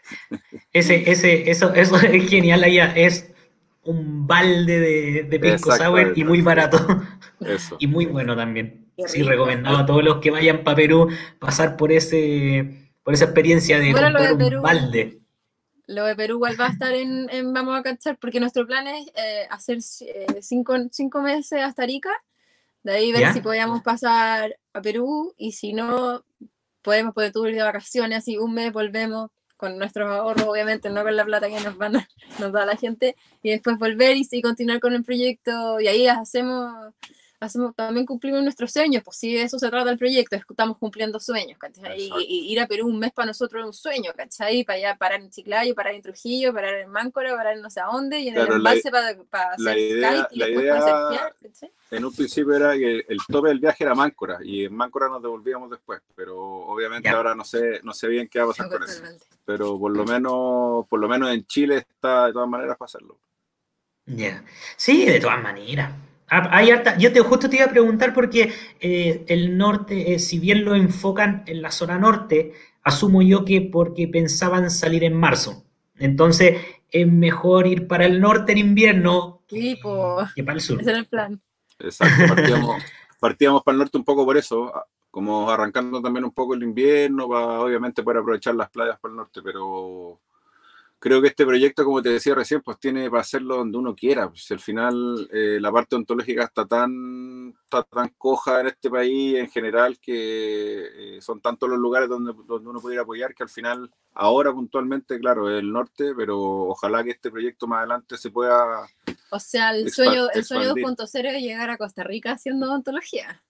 Ese, ese, eso, eso es genial allá, es un balde de, de pisco sour y muy barato. Eso. Y muy bueno también. Sí, recomendado a todos los que vayan para Perú pasar por ese, por esa experiencia de bueno, comprar lo de Perú, un balde. Lo de Perú igual va a estar en, en Vamos a Cachar, porque nuestro plan es eh, hacer eh, cinco, cinco meses hasta Arica, de ahí ver ¿Ya? si podíamos pasar a Perú, y si no, podemos poder ir de vacaciones, así un mes volvemos con nuestros ahorros, obviamente, no con la plata que nos, van a, nos da la gente, y después volver y, y continuar con el proyecto, y ahí hacemos... Hacemos, también cumplimos nuestros sueños, pues sí, de eso se trata el proyecto, estamos cumpliendo sueños, ¿cachai? Y, y ir a Perú un mes para nosotros es un sueño, ¿cachai? Para allá, parar en Chiclayo, parar en Trujillo, parar en Máncora, parar en no sé a dónde, y en claro, el embalse para, para hacer idea, kite y después para hacer fiar, ¿cachai? En un principio era que el tope del viaje era Máncora, y en Máncora nos devolvíamos después, pero obviamente ya. ahora no sé, no sé bien qué va a pasar no, con eso. Pero por lo menos, por lo menos en Chile está de todas maneras para hacerlo. Ya, yeah. Sí, de todas maneras. Hay harta, yo te, justo te iba a preguntar porque eh, el norte, eh, si bien lo enfocan en la zona norte, asumo yo que porque pensaban salir en marzo. Entonces es mejor ir para el norte en invierno sí, po. que para el sur. Ese era el plan. Exacto, partíamos, partíamos para el norte un poco por eso, como arrancando también un poco el invierno, para, obviamente para aprovechar las playas para el norte, pero... Creo que este proyecto, como te decía recién, pues tiene para hacerlo donde uno quiera. Pues al final eh, la parte ontológica está tan, está tan coja en este país en general que eh, son tantos los lugares donde, donde uno pudiera apoyar que al final, ahora puntualmente, claro, es el norte, pero ojalá que este proyecto más adelante se pueda... O sea, el sueño, el sueño dos punto cero es llegar a Costa Rica haciendo ontología.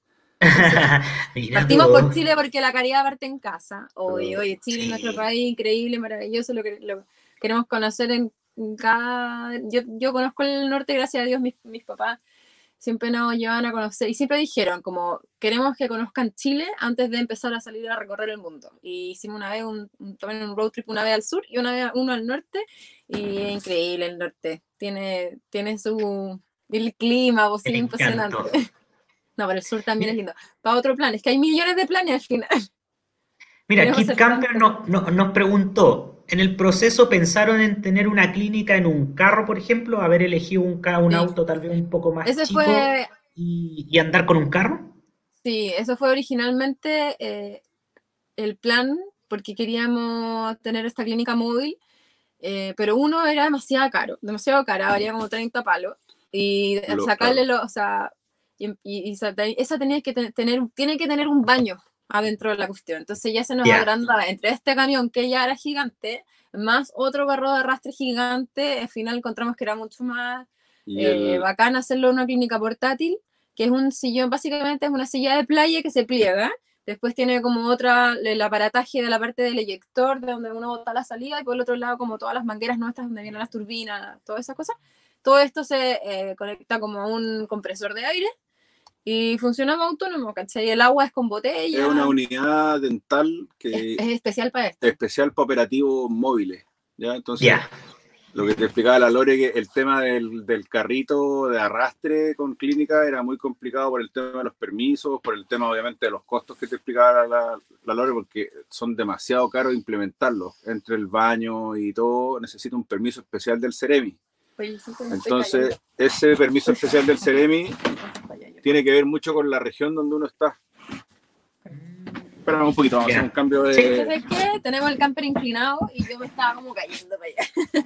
Partimos por Chile porque la caridad parte en casa. Oye, oye, Chile es sí. nuestro país increíble, maravilloso, lo que... Lo, queremos conocer en cada... Yo, yo conozco el norte, gracias a Dios, mis, mis papás siempre nos llevaban a conocer, y siempre dijeron, como, queremos que conozcan Chile antes de empezar a salir a recorrer el mundo. Y hicimos una vez, un, un, también un road trip, una vez al sur y una vez uno al norte, y es increíble el norte. Tiene, tiene su... el clima, vos, sí, impresionante. No, pero el sur también es lindo. Para otro plan, es que hay millones de planes al final. Mira, Kid Camper nos, nos, nos preguntó, ¿en el proceso pensaron en tener una clínica en un carro, por ejemplo? Haber elegido un, un sí. auto tal vez un poco más Ese chico fue... y, y andar con un carro? Sí, eso fue originalmente eh, el plan, porque queríamos tener esta clínica móvil eh, pero uno era demasiado caro, demasiado cara, valía como treinta palos, y Lo- sacarle los, o sea, y, y- y sa- esa tenía que te- tener, tiene que tener un baño adentro de la cuestión, entonces ya se nos Ya. agrandaba entre este camión que ya era gigante, más otro carro de arrastre gigante, al final encontramos que era mucho más Y eh, el, bacán hacerlo en una clínica portátil, que es un sillón, básicamente es una silla de playa que se pliega. Después tiene como otra, el aparataje de la parte del eyector, de donde uno bota la salida, y por el otro lado como todas las mangueras nuestras donde vienen las turbinas, todas esas cosas. Todo esto se eh, conecta como a un compresor de aire y funciona como autónomo, ¿cachai? El agua es con es botella, una unidad dental es, que es especial para esto. es especial para operativos móviles, ¿ya? Entonces, Ya. lo que te explicaba la Lore, que el tema del, del carrito de arrastre con clínica era muy complicado por el tema de los permisos, por el tema obviamente de los costos que te explicaba la, la Lore, porque son demasiado caros implementarlos. Entre el baño y todo, necesita un permiso especial del Ceremi. Oye, siempre me estoy Entonces, cayendo. ese permiso especial del Ceremi Para allá yo. tiene que ver mucho con la región donde uno está. Espérame un poquito, vamos a Ya. hacer un cambio de... Sí. Entonces, ¿qué? Tenemos el camper inclinado y yo me estaba como cayendo para allá.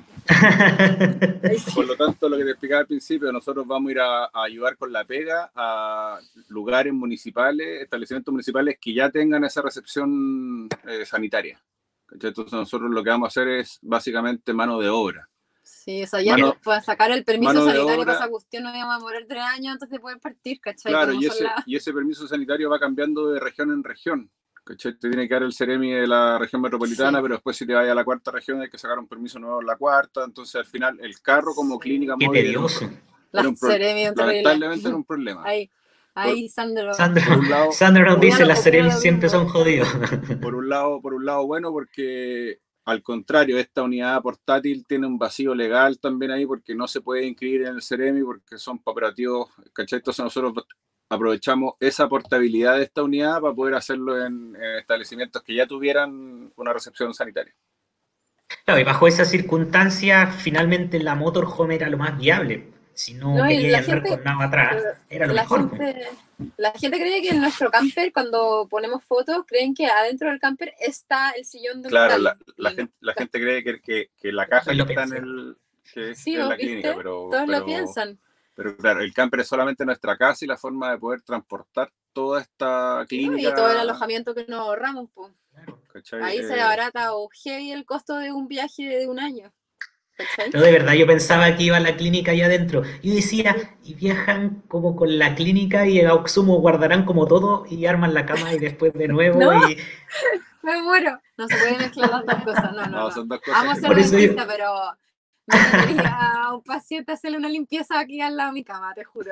Ahí sí. Por lo tanto, lo que te explicaba al principio, nosotros vamos a ir a, a ayudar con la pega a lugares municipales, establecimientos municipales que ya tengan esa recepción eh, sanitaria. ¿Cachai? Entonces nosotros lo que vamos a hacer es básicamente mano de obra. Sí, o sea, ya Mano- para sacar el permiso mano de sanitario obra. para esa cuestión nos íbamos a morir tres años antes de poder partir, ¿cachai? Claro, Como y son ese, las- y ese permiso sanitario va cambiando de región en región. ¿Cachai? Te tiene que dar el Ceremi de la región metropolitana, Sí. pero después si te vas a la cuarta región hay que sacar un permiso nuevo en la cuarta. Entonces al final el carro como Sí. clínica Qué móvil era un, tedioso. Las era un pro- Ceremi, un terrible. lamentablemente era un problema. Ahí, ahí Sandro. Sandro, Por un lado- Sandro nos por un dice, lado- las Ceremi opino lo siempre mismo. son jodidos. Por un lado, por un lado bueno, porque al contrario, esta unidad portátil tiene un vacío legal también ahí, porque no se puede inscribir en el Ceremi porque son para operativos, ¿cachai? Entonces nosotros aprovechamos esa portabilidad de esta unidad para poder hacerlo en, en establecimientos que ya tuvieran una recepción sanitaria. Claro, y bajo esas circunstancias, finalmente la motorhome era lo más viable. Si no, No, y quería la andar gente- con nada atrás, era lo la mejor. gente, la gente cree que en nuestro camper, cuando ponemos fotos, creen que adentro del camper está el sillón de Claro, metal. la, la Y gente, la no. gente cree que, que, que la caja Lo que está en, pensé. el, que es Sí, en vos la viste, clínica, pero, todos pero, lo piensan. pero claro, el camper es solamente nuestra casa y la forma de poder transportar toda esta ¿No? clínica. Y todo el alojamiento que nos ahorramos, pues. ¿cachai? Ahí se Eh, abarata o heavy el costo de un viaje de un año. ¿Cachai? No, de verdad, yo pensaba que iba a la clínica allá adentro. Yo decía, y viajan como con la clínica y a Oxumo guardarán como todo y arman la cama y después de nuevo. ¿No? Y Me muero. No se pueden mezclar las dos cosas. No, no, no, no. son dos cosas. Vamos a que ser Por eso yo- dentista, pero me metería a un paciente a hacerle una limpieza aquí al lado de mi cama, te juro.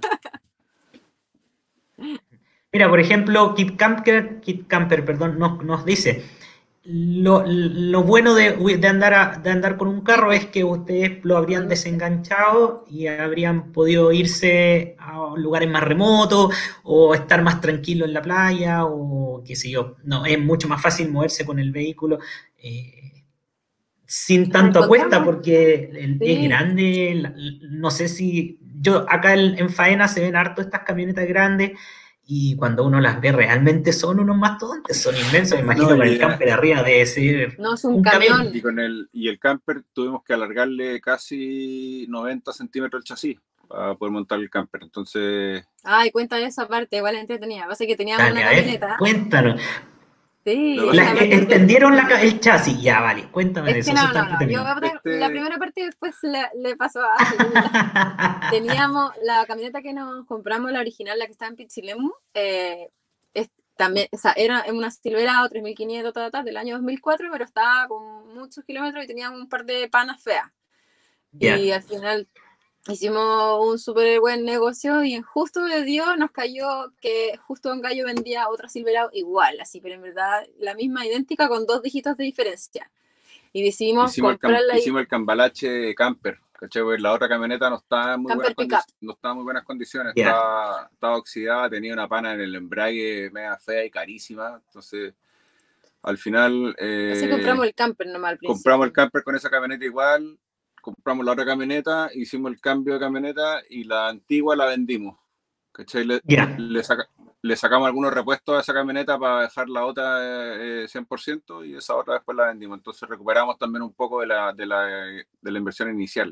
Mira, por ejemplo, Kit Camper, Kit Camper perdón, nos, nos dice, lo, lo bueno de, de andar a- de andar con un carro es que ustedes lo habrían desenganchado y habrían podido irse a lugares más remotos o estar más tranquilo en la playa o qué sé yo. No, es mucho más fácil moverse con el vehículo eh, sin tanto encontramos- acuesta porque el- Sí. es grande. la- No sé si yo acá en, en Faena se ven harto estas camionetas grandes. Y cuando uno las ve, realmente son unos mastodontes, son inmensos. Me imagino No, con y, el camper arriba debe ser No es un, un camión. camión. y con el y el camper tuvimos que alargarle casi noventa centímetros el chasis para poder montar el camper. Entonces, Ay, cuéntame esa parte, igual entretenida. Pasa que teníamos Dale, una a ver, camioneta. cuéntanos. Sí, Lo que esa La- parte eh, extendieron la ca- el chasis, ya, vale, cuéntame de Es eso. que eso no, está no, no. Yo entretenido. voy a contar Este- la primera parte y después le, le paso a. Teníamos la camioneta que nos compramos, la original, la que está en Pichilemu. Eh, es, también, o sea, era una Silverado tres mil quinientos ta, ta, ta, del año dos mil cuatro, pero estaba con muchos kilómetros y tenía un par de panas feas. Ya. Y al final hicimos un súper buen negocio y justo de Dios nos cayó que justo Don Gallo vendía otra Silverado igual, así, pero en verdad la misma, idéntica, con dos dígitos de diferencia. Y decidimos hicimos el, cam- comprarla y hicimos el cambalache camper. ¿Cachai? Porque la otra camioneta no está en muy, Camper buenas, pickup. condi- no está en muy buenas condiciones. Ya. Estaba, estaba oxidada, tenía una pana en el embrague media fea y carísima. Entonces, al final... eh, así compramos el camper nomás al principio. compramos el camper con esa camioneta igual, compramos la otra camioneta, hicimos el cambio de camioneta y la antigua la vendimos. ¿Cachai? Le, Ya. le, saca- le sacamos algunos repuestos a esa camioneta para dejar la otra eh, cien por ciento y esa otra después la vendimos. Entonces recuperamos también un poco de la, de la, de la inversión inicial.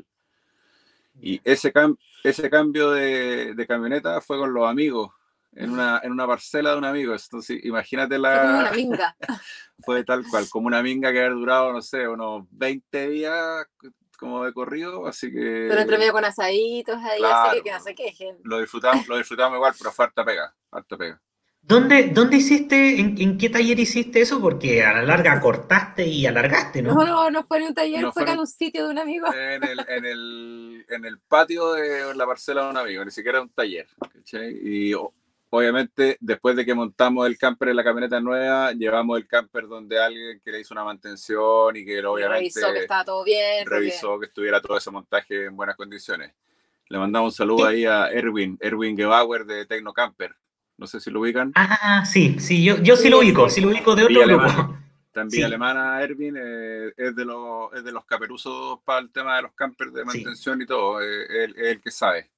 Y ese, cam ese cambio de, de camioneta fue con los amigos, en una, en una parcela de un amigo. Entonces imagínate la... Fue como una minga. Fue tal cual, como una minga que haber durado, no sé, unos veinte días como de corrido, así que... Pero entre medio con asaditos ahí, claro, así que, que no se quejen. Lo disfrutamos, lo disfrutamos igual, pero fue harta pega, harta pega. ¿Dónde, dónde hiciste, en, en qué taller hiciste eso? Porque a la larga cortaste y alargaste, ¿no? No, no, no fue en un taller, No fue acá en fueron- un sitio de un amigo. En el, en, el, en el patio de la parcela de un amigo, ni siquiera un taller, ¿cachai? Y o- obviamente después de que montamos el camper en la camioneta nueva, llevamos el camper donde alguien que le hizo una mantención y que Y obviamente revisó que estaba todo bien. porque- revisó que estuviera todo ese montaje en buenas condiciones. Le mandamos un saludo ¿Qué? ahí a Erwin, Erwin Gebauer de Tecno Camper. No sé si lo ubican. Ah, sí, sí, yo, yo sí, Sí, lo ubico, sí. sí lo ubico de otro Villa grupo. Alemana. También Sí. alemana, Erwin, eh, es, de los, es de los caperuzos para el tema de los campers de Sí. mantención y todo, eh, es, es el que sabe.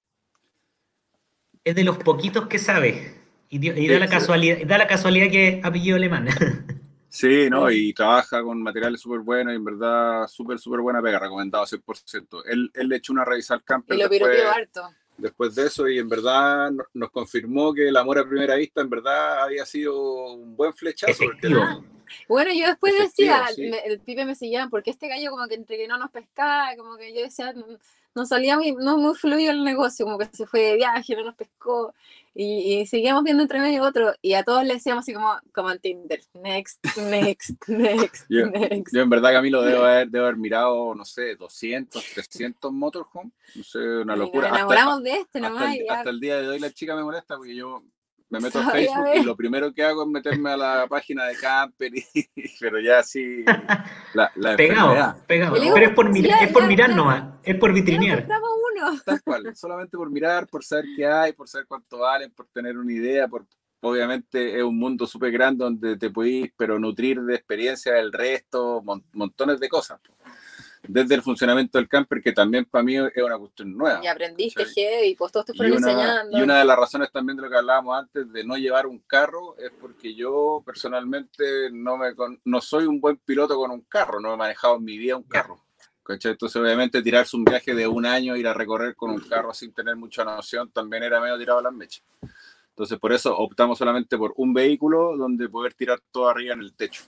Es de los poquitos que sabe. Y, dio- y Sí, da, la sí. casualidad, da la casualidad que es apellido alemán. Sí, ¿no? Y trabaja con materiales súper buenos y en verdad súper, súper buena pega, recomendado cien por ciento. Él, él le echó una revisada al camper Y lo después, piroteó harto. después de eso y en verdad no- nos confirmó que el amor a primera vista en verdad había sido un buen flechazo. Porque Efectivo. el- Bueno, yo después Efectivo, decía, sí. me- el pibe me seguía, porque este gallo como que entre que no nos pescaba, como que yo decía, no, no salía muy, no muy fluido el negocio, como que se fue de viaje, no nos pescó, y, y seguíamos viendo entre medio otro, y a todos le decíamos así como, como en Tinder, next, next, next, Yo, next. yo en verdad, Camilo, debo haber, debo haber mirado, no sé, doscientos, trescientos motorhome, no sé, una Y locura. nos Hasta, enamoramos de este hasta, nomás, el, y ya hasta el día de hoy la chica me molesta porque yo me meto a sabía Facebook ver. y lo primero que hago es meterme a la página de camper, y, pero ya así, la, la Pegado, enfermedad. pegado. Y le digo, Pero es por, sí, mirar, ya, es por ya, mirar ya, nomás, es por ya nos vitrinear. compramos uno. Tal cual, solamente por mirar, por saber qué hay, por saber cuánto valen, por tener una idea, por obviamente es un mundo súper grande donde te podís, pero nutrir de experiencia del resto, mon montones de cosas. Desde el funcionamiento del camper, que también para mí es una cuestión nueva. Y aprendiste, ¿cachai? heavy, pues todos te Y fueron una, enseñando. y una de las razones también de lo que hablábamos antes de no llevar un carro es porque yo personalmente no, me, no soy un buen piloto con un carro, no he manejado en mi vida un carro. ¿Cachai? Entonces obviamente tirarse un viaje de un año, ir a recorrer con un carro sin tener mucha noción, también era medio tirado a las mechas. Entonces por eso optamos solamente por un vehículo donde poder tirar todo arriba en el techo.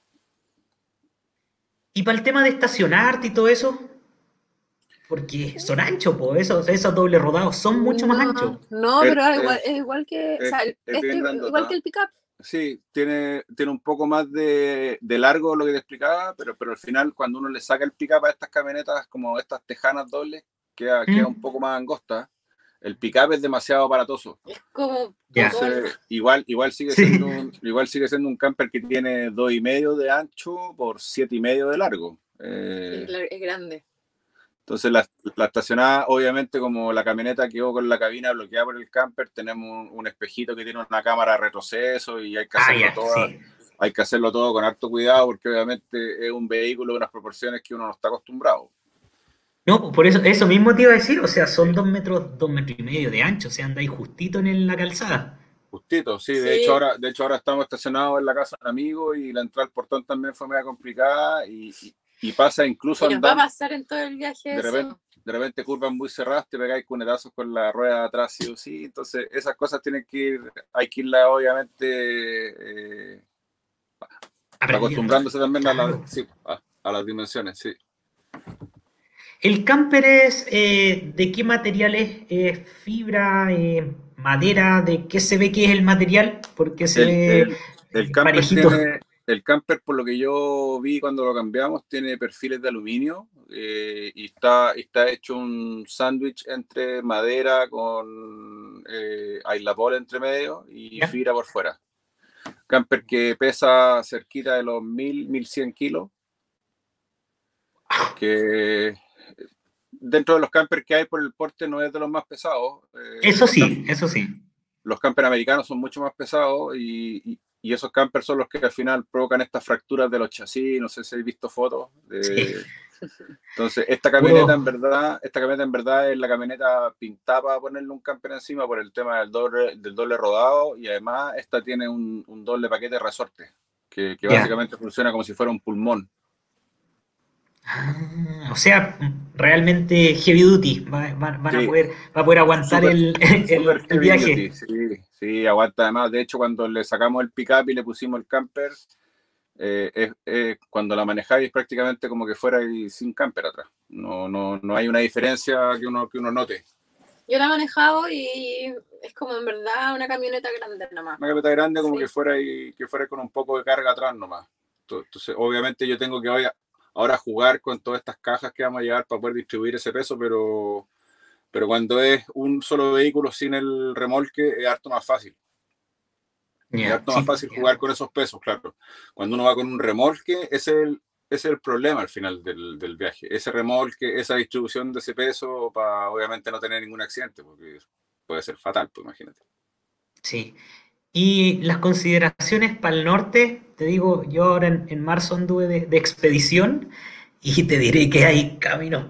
Y para el tema de estacionarte y todo eso, porque son anchos, pues esos, esos dobles rodados son mucho más No, anchos. no, Es- pero es, es- igual, es igual que, o es- sea, es este, bien grandota. igual que el pickup. Sí, tiene, tiene un poco más de, de largo lo que te explicaba, pero, pero al final cuando uno le saca el pick-up a estas camionetas como estas tejanas dobles, queda, queda un ¿Mm? poco más angosta. El pick-up es demasiado aparatoso. Es como Ya. Entonces, igual, igual, sigue Sí. siendo un, igual sigue siendo un camper que tiene dos y medio de ancho por siete y medio de largo. Eh, es, es grande. entonces la, la estacionada, obviamente como la camioneta quedó con la cabina bloqueada por el camper, tenemos un, un espejito que tiene una cámara de retroceso y hay que Ah, hacerlo ya, todo, sí. hay que hacerlo todo con harto cuidado porque obviamente es un vehículo de unas proporciones que uno no está acostumbrado. No, por eso, eso mismo te iba a decir, o sea, son dos metros, dos metros y medio de ancho, o sea, andáis justito en el- la calzada. Justito, sí, de Sí. hecho ahora, de hecho ahora estamos estacionados en la casa de un amigo y la entrada al portón también fue media complicada y, y, y pasa incluso Y nos va a andando, pasar en todo el viaje de eso. repente, de repente curvas muy cerradas, te pegáis cunetazos con la rueda de atrás, sí o sí, entonces esas cosas tienen que ir, hay que irla obviamente eh, Aprendiendo. acostumbrándose también a, Claro. la, sí, a, a las dimensiones, sí. ¿El camper es eh, de qué material es? ¿Es fibra, eh, madera? ¿De qué se ve que es el material? Porque se El, ve el, el eh, camper parejito. tiene, el camper, por lo que yo vi cuando lo cambiamos, tiene perfiles de aluminio eh, y está, está hecho un sándwich entre madera con eh, aislapol entre medio y ¿Ya? fibra por fuera. Camper que pesa cerquita de los mil, mil cien kilos. Que dentro de los campers que hay por el porte no es de los más pesados. Eh, Eso los sí, camp- eso sí. Los campers americanos son mucho más pesados y, y, y esos campers son los que al final provocan estas fracturas de los chasis. No sé si habéis visto fotos de, Sí. Entonces, esta camioneta en verdad, esta camioneta en verdad es la camioneta pintada para ponerle un camper encima por el tema del doble, del doble rodado, y además esta tiene un, un doble paquete de resorte, que, que Ya. básicamente funciona como si fuera un pulmón. Ah, o sea, realmente heavy duty. Va, va- van a Sí, poder, va a poder aguantar súper, el, súper el- el heavy duty, viaje. sí, sí, aguanta además. De hecho, cuando le sacamos el pick-up y le pusimos el camper, eh, es, es- cuando la manejáis es prácticamente como que fuera y sin camper atrás. No, no, no hay una diferencia que uno, que uno note. Yo la he manejado y es como en verdad una camioneta grande nomás. Una camioneta grande como Sí. que fuera y que fuera con un poco de carga atrás nomás. Entonces, obviamente yo tengo que hoy, ahora jugar con todas estas cajas que vamos a llevar para poder distribuir ese peso, pero, pero cuando es un solo vehículo sin el remolque es harto más fácil. Es Ya, harto sí, más fácil ya. jugar con esos pesos, claro. Cuando uno va con un remolque, ese es el, ese es el problema al final del, del viaje. Ese remolque, esa distribución de ese peso para obviamente no tener ningún accidente, porque puede ser fatal, pues imagínate. Sí. Y las consideraciones para el norte, te digo, yo ahora en, en marzo anduve de, de expedición y te diré que hay caminos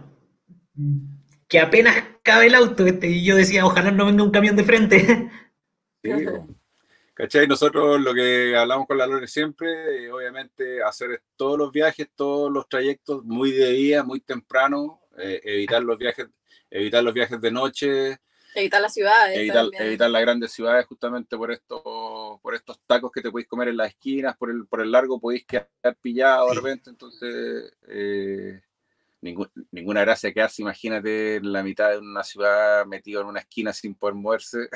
que apenas cabe el auto. Este, y yo decía, ojalá no venga un camión de frente. Sí, pues. ¿Cachai? Nosotros lo que hablamos con la Lore siempre, eh, obviamente, hacer todos los viajes, todos los trayectos muy de día, muy temprano, eh, evitar los viajes, evitar los viajes de noche, Evitar las ciudades evitar, también. evitar las grandes ciudades justamente por estos, por estos tacos que te podéis comer en las esquinas, por el, por el largo podéis quedar pillado de Sí. repente, entonces eh, ningún, ninguna gracia quedarse, imagínate, en la mitad de una ciudad metido en una esquina sin poder moverse.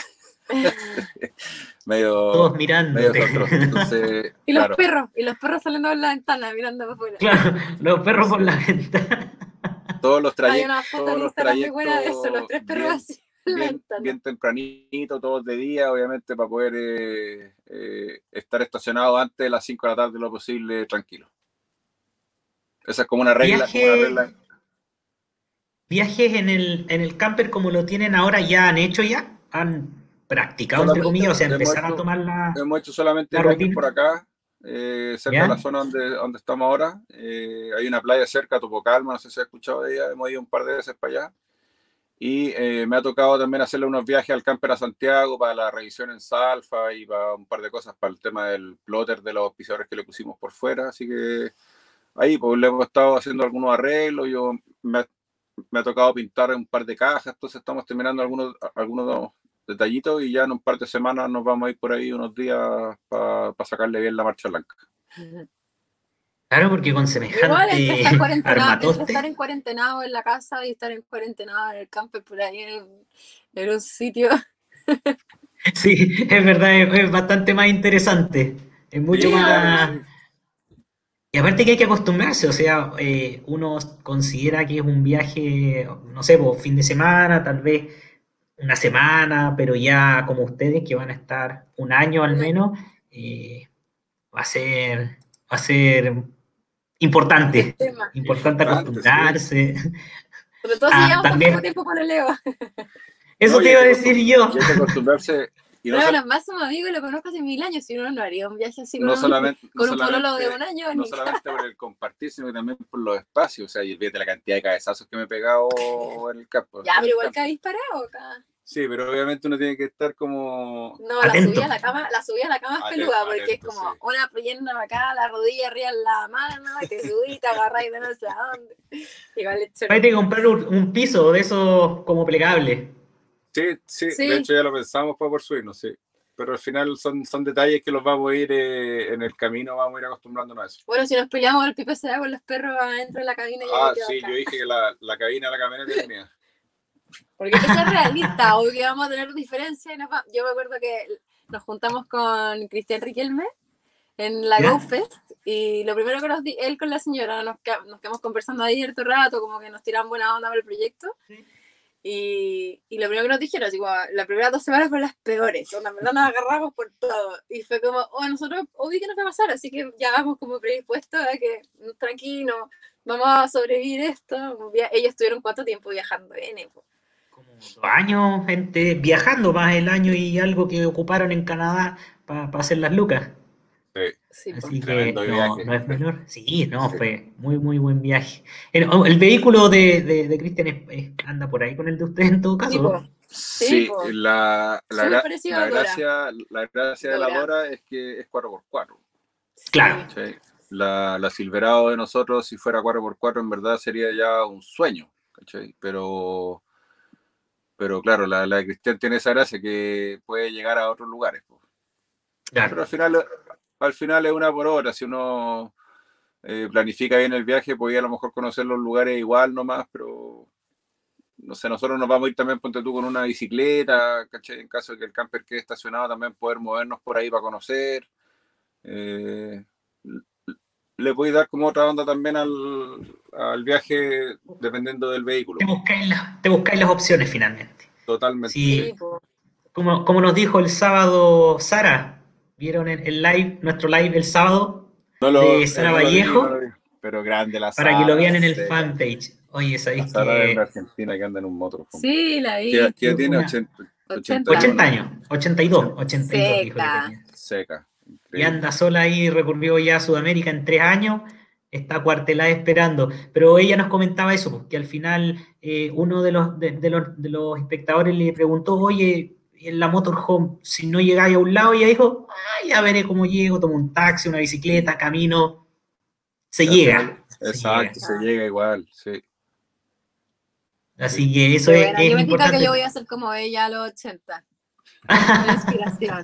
medio, Todos medio mirándote. desastroso. Entonces, Y los claro, perros, y los perros saliendo por la ventana, mirando para afuera. Claro, los perros por la sí. ventana. Todos los Hay trayectos, una foto todos en los Instagram muy buena de eso, los trayectos tres perros bien, así en la bien, ventana. bien tempranito, todos de día, obviamente, para poder eh, eh, estar estacionado antes de las cinco de la tarde lo posible, tranquilo. Esa es como una regla, como una Viaje, regla. viajes en el, en el camper como lo tienen ahora, ¿ya han hecho ya? ¿Han practicado, entre Solamente comillas? O sea, hemos empezaron a hecho, tomar la, hemos hecho solamente la viajes rutina. por acá, eh, cerca de la ¿Ya? zona donde, donde estamos ahora. Eh, hay una playa cerca, Topocalma, no sé si has escuchado de ella, hemos ido un par de veces para allá. Y eh, me ha tocado también hacerle unos viajes al camper a Santiago para la revisión en Salfa y para un par de cosas para el tema del plotter de los auspiciadores que le pusimos por fuera. Así que ahí pues le hemos estado haciendo algunos arreglos. Yo me, ha- me ha tocado pintar un par de cajas, entonces estamos terminando algunos, algunos detallitos y ya en un par de semanas nos vamos a ir por ahí unos días para pa sacarle bien la marcha blanca. Claro, porque con Igual entre semejante estar cuarentenado, entre estar armatoste. en cuarentenado en la casa y estar en cuarentenado en el camper por ahí en, en un sitio. Sí, es verdad, es, es bastante más interesante. Es mucho Sí, Sí, claro que más. sí. Y aparte que hay que acostumbrarse, o sea, eh, uno considera que es un viaje, no sé, por fin de semana, tal vez una semana, pero ya como ustedes que van a estar un año al un año. menos, eh, va a ser, va a ser Es el importante, tema. importante Bastante, sí. acostumbrarse. Sobre todo si Ah, llevamos tan poco también, tiempo con el Leo. eso No, y te hay iba a que, decir acostum- yo. y hay que acostumbrarse. Y no, Pero sol- bueno, más somos amigos y lo conozco hace mil años, si uno no haría un viaje así con no un, solamente, no con un pololo de solamente, un año, no ni solamente por el compartir, sino que también por los espacios. O sea, y olvídate la cantidad de cabezazos que me he pegado en el campo. ya, En pero el igual que campo. habéis parado acá. Sí, pero obviamente uno tiene que estar como No, la Atento. subida a la cama, la subida a la cama es atento, peluda, porque es atento, como sí. una pierna acá, la rodilla arriba en la mano, y te subís, te agarráis de no sé a dónde. Igual es Hay que comprar un, un piso de esos como plegables. Sí, sí, de Sí, hecho ya lo pensamos para por subirnos, sí. Pero al final son, son detalles que los vamos a ir eh, en el camino, vamos a ir acostumbrándonos a eso. bueno, si nos peleamos el pipe se da con los perros adentro de la cabina y Ah, yo quedo sí, acá. yo dije que la, la cabina de la camioneta es mía. Porque hay que ser realista, obvio que vamos a tener diferencias. y nos va- Yo me acuerdo que nos juntamos con Cristian Riquelme en la ¿Ya? GoFest y lo primero que nos di, él con la señora, nos, qued- nos quedamos conversando ahí harto rato, como que nos tiran buena onda por el proyecto. Y, y lo primero que nos dijeron, así como, las primeras dos semanas fueron las peores, donde en verdad nos agarramos por todo. Y fue como, oh, nosotros, obvio que nos va a pasar, así que ya vamos como predispuestos a que, tranquilo, vamos a sobrevivir esto. Via- Ellos estuvieron cuánto tiempo viajando en Epo. Como dos años, gente, viajando más el año y algo que ocuparon en Canadá para hacer las lucas. Sí. Sí, po. Así que Tremendo no, viaje. no es menor. Sí, no, Sí. fue muy, muy buen viaje. El, oh, el vehículo de, de, de Cristian es- es- anda por ahí con el de ustedes en todo Sí, po. caso. Sí, Sí, po. la, la, Súper gra- parecido la a Dora. gracia, la gracia de la Dora. Dora es que es cuatro por cuatro. Claro. ¿Cachai? La, la Silverado de nosotros, si fuera cuatro por cuatro, en verdad sería ya un sueño, ¿cachai? Pero, pero claro, la, la de Cristian tiene esa gracia que puede llegar a otros lugares. po. Pero Claro. al final, al final es una por hora. Si uno eh, planifica bien el viaje, podía a lo mejor conocer los lugares igual nomás, pero no sé, nosotros nos vamos a ir también, ponte tú, con una bicicleta, ¿cachai? En caso de que el camper quede estacionado, también poder movernos por ahí para conocer. Eh, le podéis dar como otra onda también al, al viaje dependiendo del vehículo. Te buscáis, la- te buscáis las opciones finalmente. Totalmente. Sí, Sí, po. como, como nos dijo el sábado Sara, ¿vieron el, el live, nuestro live el sábado No de lo, eh, Sara no lo vi, Vallejo? no lo vi. Pero grande la Para que lo Sara, vean en el seca. fanpage. Oye, La sabéis Sara es de que Argentina que anda en un motorhome. Sí, la vi. ¿Qué, qué tiene? una- ochenta, ochenta. ochenta ochenta y uno. años, ochenta y dos, ochenta y dos dijo que Seca. tenía. Seca. Y Increíble. anda sola ahí, recorrió ya Sudamérica en tres años, está cuartelada esperando. Pero ella nos comentaba eso, pues, que al final eh, uno de los, de, de los, de los espectadores le preguntó, oye, en la motorhome, si no llegáis a un lado, y ella dijo, ah, ya veré cómo llego, tomo un taxi, una bicicleta, camino, se Y al llega. final- se exacto, llega. se llega igual, sí. Así que eso Qué es, buena. es Yo me tinca importante. que yo voy a ser como ella a los ochenta. Una inspiración.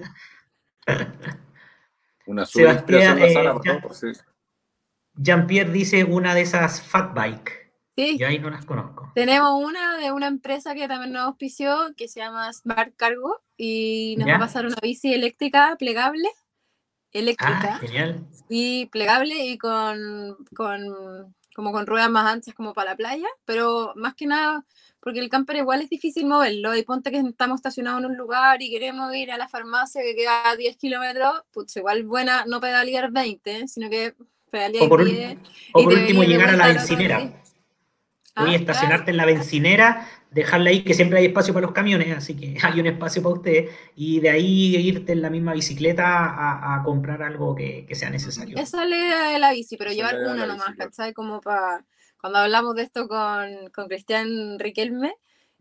Una super inspiración Sebastián, la Sara, eh, por Jean- favor, sí. Jean-Pierre dice una de esas fat bike. Sí, Yo ahí no las conozco. tenemos una de una empresa que también nos auspició, que se llama Smart Cargo, y nos ¿Ya? va a pasar una bici eléctrica plegable, Ah, eléctrica, genial. y plegable y con, con como con ruedas más anchas como para la playa, pero más que nada porque el camper igual es difícil moverlo, y ponte que estamos estacionados en un lugar y queremos ir a la farmacia que queda a diez kilómetros, pues igual buena no pedalear veinte, sino que O pedalear por, diez o y por te último venís de llegar a la vuelta al otro bencinera. día. Voy a Ah, estacionarte en la bencinera, dejarla ahí, que siempre hay espacio para los camiones, así que hay un espacio para ustedes, y de ahí irte en la misma bicicleta a, a comprar algo que, que sea necesario. Esa es la idea de la bici, pero Esa es llevar la idea de una la nomás, bici, claro. ¿cachai? Como para... Cuando hablamos de esto con, con Cristian Riquelme,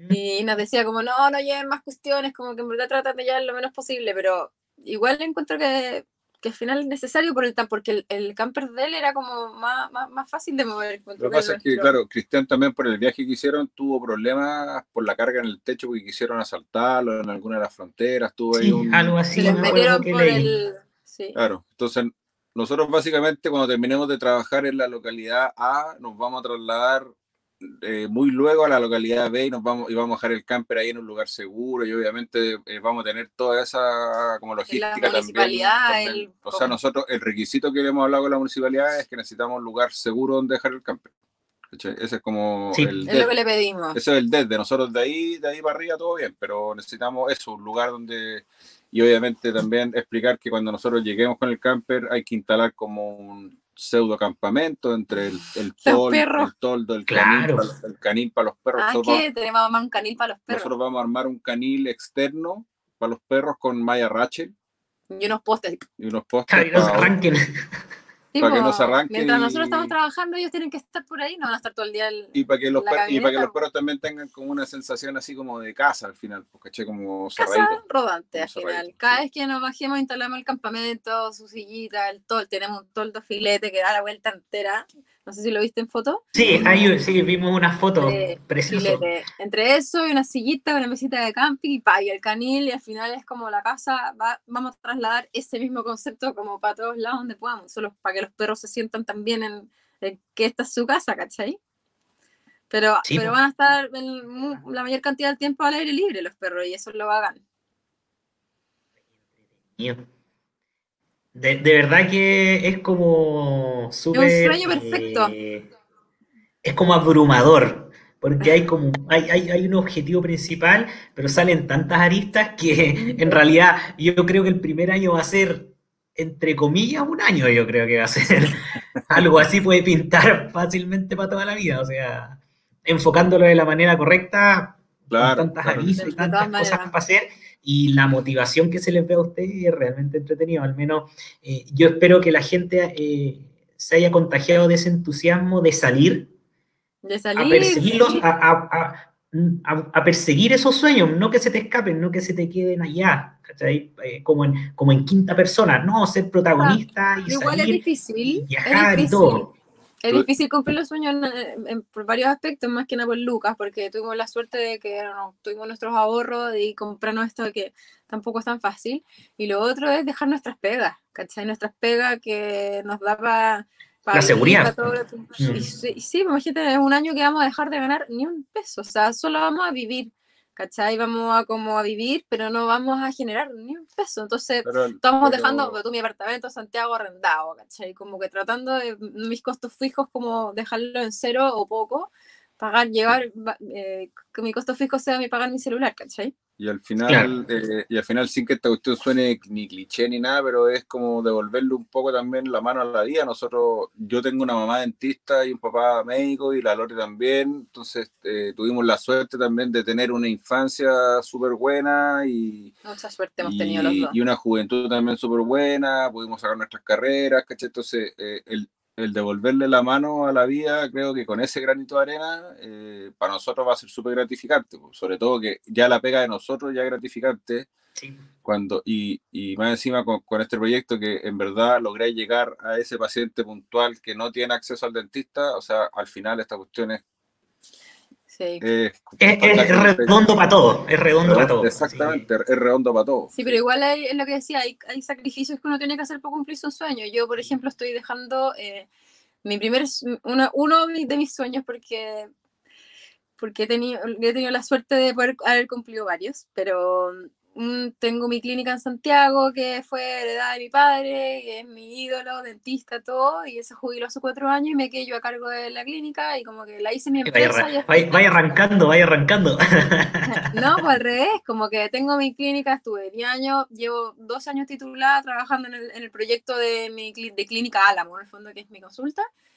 y nos decía como, no, no lleven más cuestiones, como que en verdad tratan de llevar lo menos posible, pero igual encuentro que, que al final es necesario por el, porque el, el camper de él era como más, más, más fácil de mover. Lo que pasa es que, claro, Cristian también por el viaje que hicieron tuvo problemas por la carga en el techo porque quisieron asaltarlo en alguna de las fronteras, tuvo ahí Sí, un... algo así, Se les me acuerdo metieron que por leí. el... Sí. Claro, entonces nosotros básicamente cuando terminemos de trabajar en la localidad A nos vamos a trasladar eh, muy luego a la localidad B y nos vamos y vamos a dejar el camper ahí en un lugar seguro y obviamente eh, vamos a tener toda esa como logística la municipalidad, también, también. El... O sea, nosotros el requisito que le hemos hablado con la municipalidad es que necesitamos un lugar seguro donde dejar el camper. ¿Cachai? Ese es como Sí. el Es lo que le pedimos. ese es el D E D de nosotros, de ahí, de ahí para arriba todo bien, pero necesitamos eso, un lugar donde, y obviamente también explicar que cuando nosotros lleguemos con el camper hay que instalar como un pseudo campamento entre el, el, tol, el toldo, el, Claro. canil, para, el canil para los perros. Ah, ¿qué? Tenemos a armar un canil para los perros. Nosotros vamos a armar un canil externo para los perros con malla Rachel. Y unos postes. Y unos postes Para que no se para, arranquen. Sí, para que po, no se arranquen. mientras y, nosotros estamos trabajando, ellos tienen que estar por ahí, no van a estar todo el día el, y para que los per, y para que los po. perros también tengan como una sensación así como de casa al final, porque caché como casa cerradito. rodante al Como final. cerradito, Cada sí. vez que nos bajemos instalamos el campamento, su sillita, el tol, tenemos un toldo filete que da la vuelta entera. No sé si lo viste en foto. Sí, ahí sí, vimos una foto Eh, preciosa. filete. Entre eso y una sillita, una mesita de camping y pa, y el canil, y al final es como la casa, va, vamos a trasladar ese mismo concepto como para todos lados donde podamos, solo para que los perros se sientan también en, en que esta es su casa, ¿cachai? Pero, Sí, pero po. van a estar en la mayor cantidad del tiempo al aire libre los perros, y eso lo hagan. De, de verdad que es como súper... Es un sueño perfecto. Eh, es como abrumador, porque hay como hay, hay, hay un objetivo principal, pero salen tantas aristas que en realidad yo creo que el primer año va a ser, entre comillas, un año yo creo que va a ser. Algo así puede pintar fácilmente para toda la vida, o sea, enfocándolo de la manera correcta, Claro, con tantas claro. avisos y De tantas todas cosas maneras. para hacer, y la motivación que se les ve a ustedes es realmente entretenido. Al menos eh, yo espero que la gente eh, se haya contagiado de ese entusiasmo de salir De a salir, perseguirlos, sí. a, a, a, a, perseguir esos sueños, no que se te escapen, no que se te queden allá, ¿cachai? Eh, como, en, como en quinta persona, no, ser protagonista y Igual es salir y difícil, es viajar y difícil. todo. Es difícil cumplir los sueños en, en, por varios aspectos, más que nada por Lucas, porque tuvimos la suerte de que no, tuvimos nuestros ahorros y comprarnos esto que tampoco es tan fácil. Y lo otro es dejar nuestras pegas, ¿cachai? Nuestras pegas que nos da para pa La vivir, seguridad. para todo. Y, Mm. y sí, imagínate, es un año que vamos a dejar de ganar ni un peso, o sea, solo vamos a vivir. ¿Cachai? Vamos a como a vivir, pero no vamos a generar ni un peso. Entonces, Pero, estamos pero... dejando tú, mi apartamento en Santiago arrendado, ¿cachai? Como que tratando de mis costos fijos, como dejarlo en cero o poco, pagar, llevar, eh, que mi costo fijo sea mi pagar mi celular, ¿cachai? Y al final, Claro. eh, y al final sin que esta cuestión suene ni cliché ni nada, pero es como devolverle un poco también la mano a la vida. Nosotros, yo tengo una mamá dentista y un papá médico y la Lore también, entonces eh, tuvimos la suerte también de tener una infancia súper buena y, Mucha suerte hemos y, tenido los dos. y una juventud también súper buena, pudimos sacar nuestras carreras, ¿cachai? Entonces, eh, el, el devolverle la mano a la vida, creo que con ese granito de arena, eh, para nosotros va a ser súper gratificante, pues, sobre todo que ya la pega de nosotros ya es gratificante, Sí. cuando, y, y más encima con, con este proyecto que en verdad logré llegar a ese paciente puntual que no tiene acceso al dentista, o sea, al final esta cuestión es... Sí. Es, Es, es redondo para todo, es redondo para todo. Exactamente, sí. Es redondo para todo. Sí, pero igual hay, es lo que decía, hay, hay sacrificios que uno tiene que hacer para cumplir su sueño. Yo, por ejemplo, estoy dejando eh, mi primer, una, uno de mis sueños porque, porque he, tenido, he tenido la suerte de poder haber cumplido varios, pero mm, tengo mi clínica en Santiago que fue heredada de mi padre, que es mi ídolo, dentista, todo, y ese jubiló hace cuatro años y me quedé yo a cargo de la clínica y como que la hice mi empresa. Vaya, vaya, vaya arrancando, vaya arrancando. No, pues al revés, como que tengo mi clínica, estuve diez años, llevo dos años titulada trabajando en el, en el proyecto de mi de Clínica Álamo, en el fondo, que es mi consulta.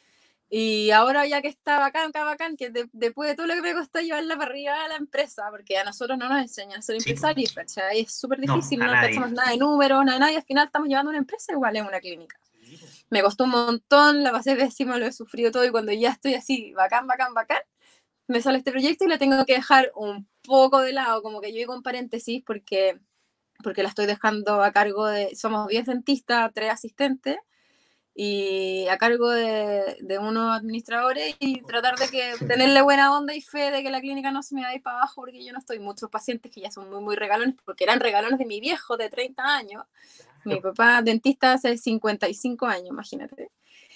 Y ahora ya que está bacán, está bacán, que de, después de todo lo que me costó llevarla para arriba a la empresa, porque a nosotros no nos enseñan a ser sí, empresarios, ¿cachai? Es súper difícil, no, no cachamos nada de números, nada de nada, y al final estamos llevando una empresa igual en una clínica. Me costó un montón, la pasé pésima, lo he sufrido todo, y cuando ya estoy así, bacán, bacán, bacán, me sale este proyecto y la tengo que dejar un poco de lado, como que yo digo en paréntesis, porque, porque la estoy dejando a cargo de, somos diez dentistas, tres asistentes, y a cargo de, de unos administradores y tratar de que tenerle buena onda y fe de que la clínica no se me va a ir para abajo porque yo no estoy. Muchos pacientes que ya son muy, muy regalones, porque eran regalones de mi viejo de treinta años. Mi papá dentista hace cincuenta y cinco años, imagínate.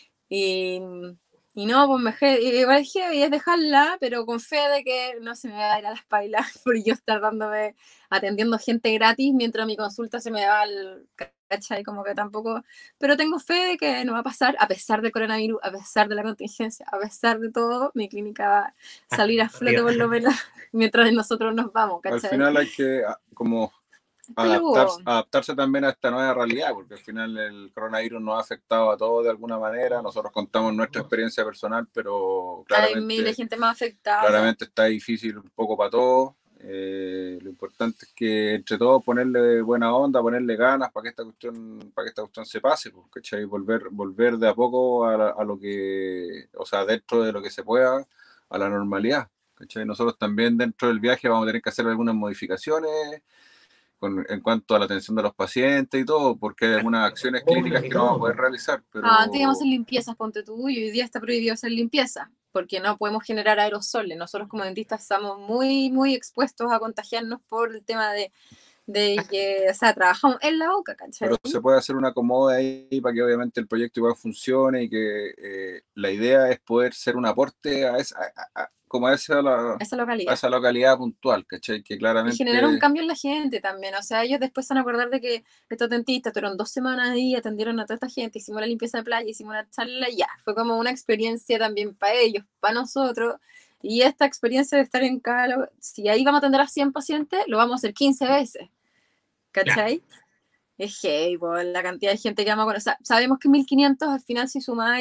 Y, y no, pues me igual es heavy, es dejarla, pero con fe de que no se me va a ir a las pailas por yo estar dándome, atendiendo gente gratis mientras mi consulta se me va al... ¿cachai? Como que tampoco, pero tengo fe de que no va a pasar, a pesar del coronavirus, a pesar de la contingencia, a pesar de todo, mi clínica va a salir a flote por lo menos mientras nosotros nos vamos, ¿cachai? Al final hay que como adaptarse, adaptarse también a esta nueva realidad, porque al final el coronavirus nos ha afectado a todos de alguna manera, nosotros contamos nuestra experiencia personal, pero claramente, hay miles de gente más afectada. Claramente está difícil un poco para todos. Eh, lo importante es que entre todos ponerle buena onda, ponerle ganas para que esta cuestión, para que esta cuestión se pase, pues, ¿cachai? Volver, volver de a poco a, la, a lo que, o sea, dentro de lo que se pueda, a la normalidad, ¿cachai? Nosotros también dentro del viaje vamos a tener que hacer algunas modificaciones con, en cuanto a la atención de los pacientes y todo, porque hay algunas acciones clínicas que no vamos a poder realizar. Pero... Ah, antes íbamos a hacer limpiezas, ponte tú, y hoy día está prohibido hacer limpieza, porque no podemos generar aerosoles. Nosotros como dentistas estamos muy, muy expuestos a contagiarnos por el tema de, de que, o sea, trabajamos en la boca, ¿cachai? Pero se puede hacer un acomodo ahí para que obviamente el proyecto igual funcione y que eh, la idea es poder ser un aporte a esa, a, a, como a esa, la, esa localidad. a esa localidad puntual, ¿cachai? Que claramente... Y generar un cambio en la gente también, o sea, ellos después se van a acordar de que estos dentistas tuvieron dos semanas ahí, atendieron a toda esta gente, hicimos la limpieza de playa, hicimos una charla, ya, fue como una experiencia también para ellos, para nosotros, y esta experiencia de estar en cada, si ahí vamos a atender a cien pacientes, lo vamos a hacer quince veces, ¿cachai? Ya. Es heavy, pues, la cantidad de gente que vamos a conocer, sabemos que mil quinientos al final si sumáis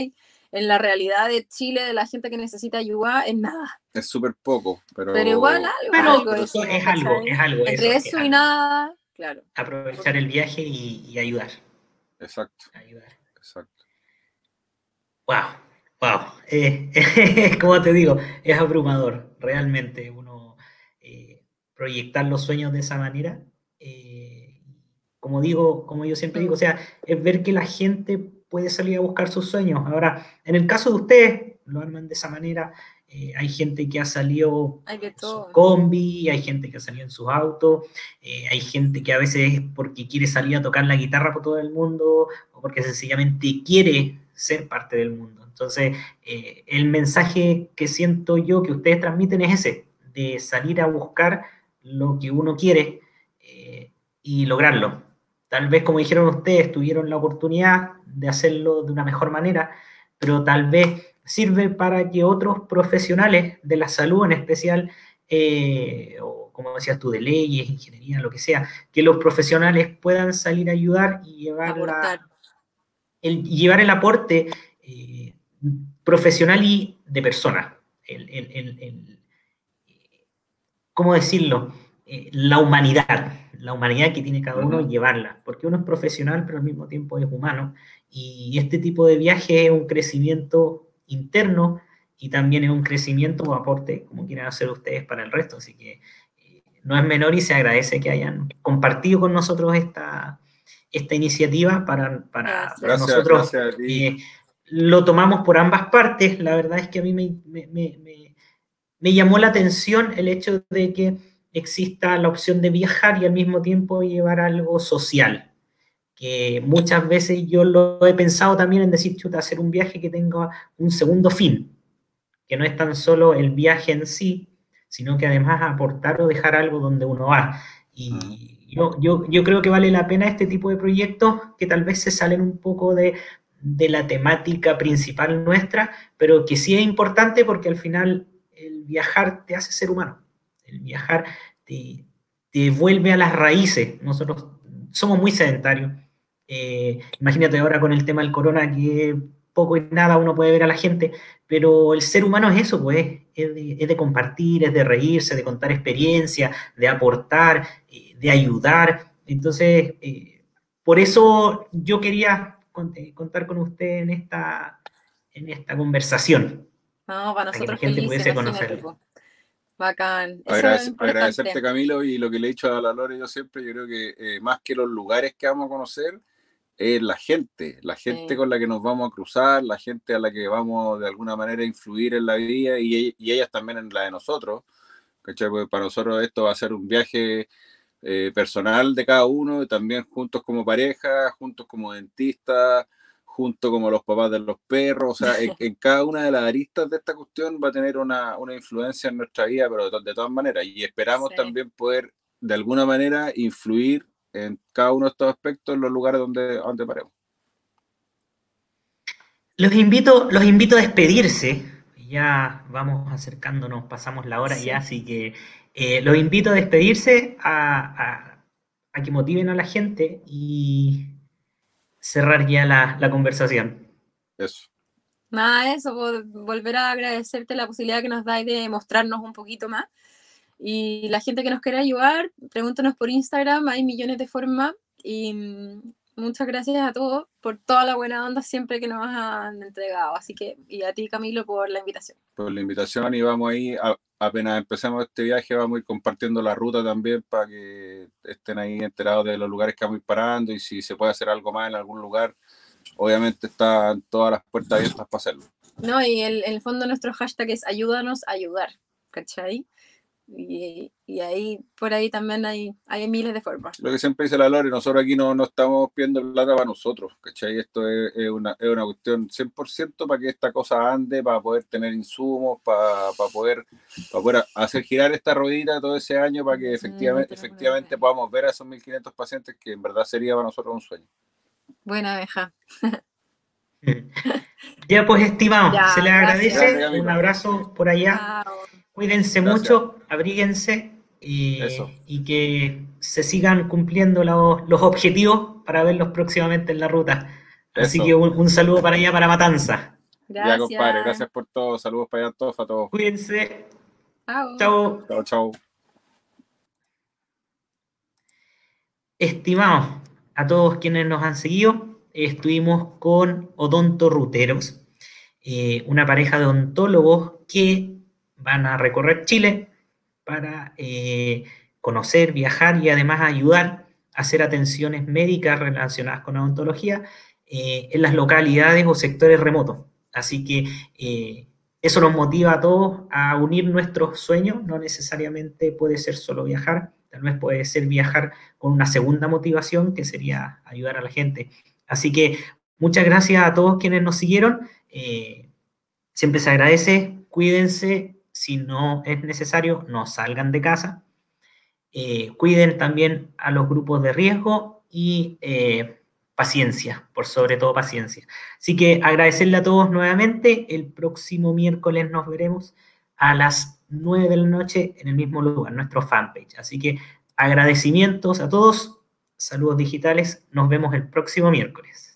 en la realidad de Chile, de la gente que necesita ayuda, es nada. Es súper poco, pero... Pero igual algo, pero, algo pero eso, es algo, ¿cachai? es algo. Entre eso, eso es y algo. nada, claro. Aprovechar el viaje y, y ayudar. Exacto. Ayudar. Exacto. Wow, wow. Eh, como te digo, es abrumador, realmente, uno eh, proyectar los sueños de esa manera. Eh, como digo, como yo siempre digo, o sea, es ver que la gente puede salir a buscar sus sueños. Ahora, en el caso de ustedes, lo arman de esa manera. Eh, hay gente que ha salido Hay que en todo. sus combi, hay gente que ha salido en sus autos, eh, hay gente que a veces es porque quiere salir a tocar la guitarra por todo el mundo o porque sencillamente quiere ser parte del mundo. Entonces, eh, el mensaje que siento yo que ustedes transmiten es ese, de salir a buscar lo que uno quiere eh, y lograrlo. Tal vez, como dijeron ustedes, tuvieron la oportunidad de hacerlo de una mejor manera, pero tal vez sirve para que otros profesionales de la salud en especial, eh, o como decías tú, de leyes, ingeniería, lo que sea, que los profesionales puedan salir a ayudar y llevar, la, el, llevar el aporte eh, profesional y de persona. El, el, el, el, ¿Cómo decirlo? Eh, la humanidad, la humanidad que tiene cada uno, uh-huh. llevarla, porque uno es profesional, pero al mismo tiempo es humano, y este tipo de viaje es un crecimiento interno y también es un crecimiento o aporte, como quieran hacer ustedes, para el resto, así que eh, no es menor y se agradece que hayan compartido con nosotros esta, esta iniciativa para, para, para gracias, nosotros. Gracias a ti. Eh, lo tomamos por ambas partes, la verdad es que a mí me... me, me, me Me llamó la atención el hecho de que exista la opción de viajar y al mismo tiempo llevar algo social, que muchas veces yo lo he pensado también en decir, chuta, hacer un viaje que tenga un segundo fin, que no es tan solo el viaje en sí, sino que además aportar o dejar algo donde uno va. Y yo, yo, yo creo que vale la pena este tipo de proyectos que tal vez se salen un poco de, de la temática principal nuestra, pero que sí es importante porque al final el viajar te hace ser humano, el viajar te, te vuelve a las raíces. Nosotros somos muy sedentarios. Eh, imagínate ahora con el tema del corona, que poco y nada uno puede ver a la gente, pero el ser humano es eso, pues, es de, es de compartir, es de reírse, de contar experiencias, de aportar, eh, de ayudar. Entonces, eh, por eso yo quería contar con usted en esta, en esta conversación. No, para nosotros para que la gente felices, pudiese conocerlo. Bacán. Eso Agradece, es agradecerte, Camilo, y lo que le he dicho a la Lore yo siempre, yo creo que eh, más que los lugares que vamos a conocer, es la gente, la gente sí. con la que nos vamos a cruzar, la gente a la que vamos de alguna manera a influir en la vida y, y ellas también en la de nosotros. ¿Cachai? Porque para nosotros esto va a ser un viaje eh, personal de cada uno, y también juntos como pareja, juntos como dentistas, junto como los papás de los perros, o sea, en, en cada una de las aristas de esta cuestión va a tener una, una influencia en nuestra vida, pero de, de todas maneras, y esperamos sí. también poder, de alguna manera, influir en cada uno de estos aspectos en los lugares donde, donde paremos. Los invito, los invito a despedirse, ya vamos acercándonos, pasamos la hora sí. ya, así que eh, los invito a despedirse, a, a, a que motiven a la gente y cerrar ya la, la conversación. Eso. Nada, eso, volver a agradecerte la posibilidad que nos dais de mostrarnos un poquito más. Y la gente que nos quiera ayudar, pregúntanos por Instagram, hay millones de formas. Y muchas gracias a todos por toda la buena onda siempre que nos han entregado. Así que, y a ti, Camilo, por la invitación. Por la invitación, y vamos ahí, a, apenas empecemos este viaje, vamos a ir compartiendo la ruta también para que estén ahí enterados de los lugares que vamos a ir parando, y si se puede hacer algo más en algún lugar, obviamente están todas las puertas abiertas para hacerlo. No, y el, en el fondo nuestro hashtag es ayúdanos a ayudar, ¿cachai? Y, y ahí, por ahí también hay, hay miles de formas. Lo que siempre dice la Lore, nosotros aquí no, no estamos pidiendo plata para nosotros, ¿cachai? Esto es, es, una, es una cuestión cien por ciento para que esta cosa ande, para poder tener insumos, para, para, poder, para poder hacer girar esta ruedita todo ese año, para que efectivamente, efectivamente podamos ver a esos mil quinientos pacientes, que en verdad sería para nosotros un sueño. Buena abeja. Ya pues, estimados, ya, se les agradece, gracias, un abrazo por allá. Wow. Cuídense gracias. mucho, abríguense y, y que se sigan cumpliendo los, los objetivos para verlos próximamente en la ruta. Así Eso. que un, un saludo para allá, para Matanza. Gracias. Ya, compadre, gracias por todo. Saludos para allá todos, a todos. Cuídense. Chao. Chao. Chao, chao. Estimados a todos quienes nos han seguido, estuvimos con Odontorruteros, eh, una pareja de odontólogos que van a recorrer Chile para eh, conocer, viajar y además ayudar a hacer atenciones médicas relacionadas con odontología eh, en las localidades o sectores remotos. Así que eh, eso nos motiva a todos a unir nuestros sueños, no necesariamente puede ser solo viajar, tal vez puede ser viajar con una segunda motivación que sería ayudar a la gente. Así que muchas gracias a todos quienes nos siguieron. Eh, siempre se agradece, cuídense, si no es necesario, no salgan de casa. Eh, cuiden también a los grupos de riesgo y eh, paciencia, por sobre todo paciencia. Así que agradecerle a todos nuevamente. El próximo miércoles nos veremos a las nueve de la noche en el mismo lugar, nuestro fanpage. Así que agradecimientos a todos, saludos digitales, nos vemos el próximo miércoles.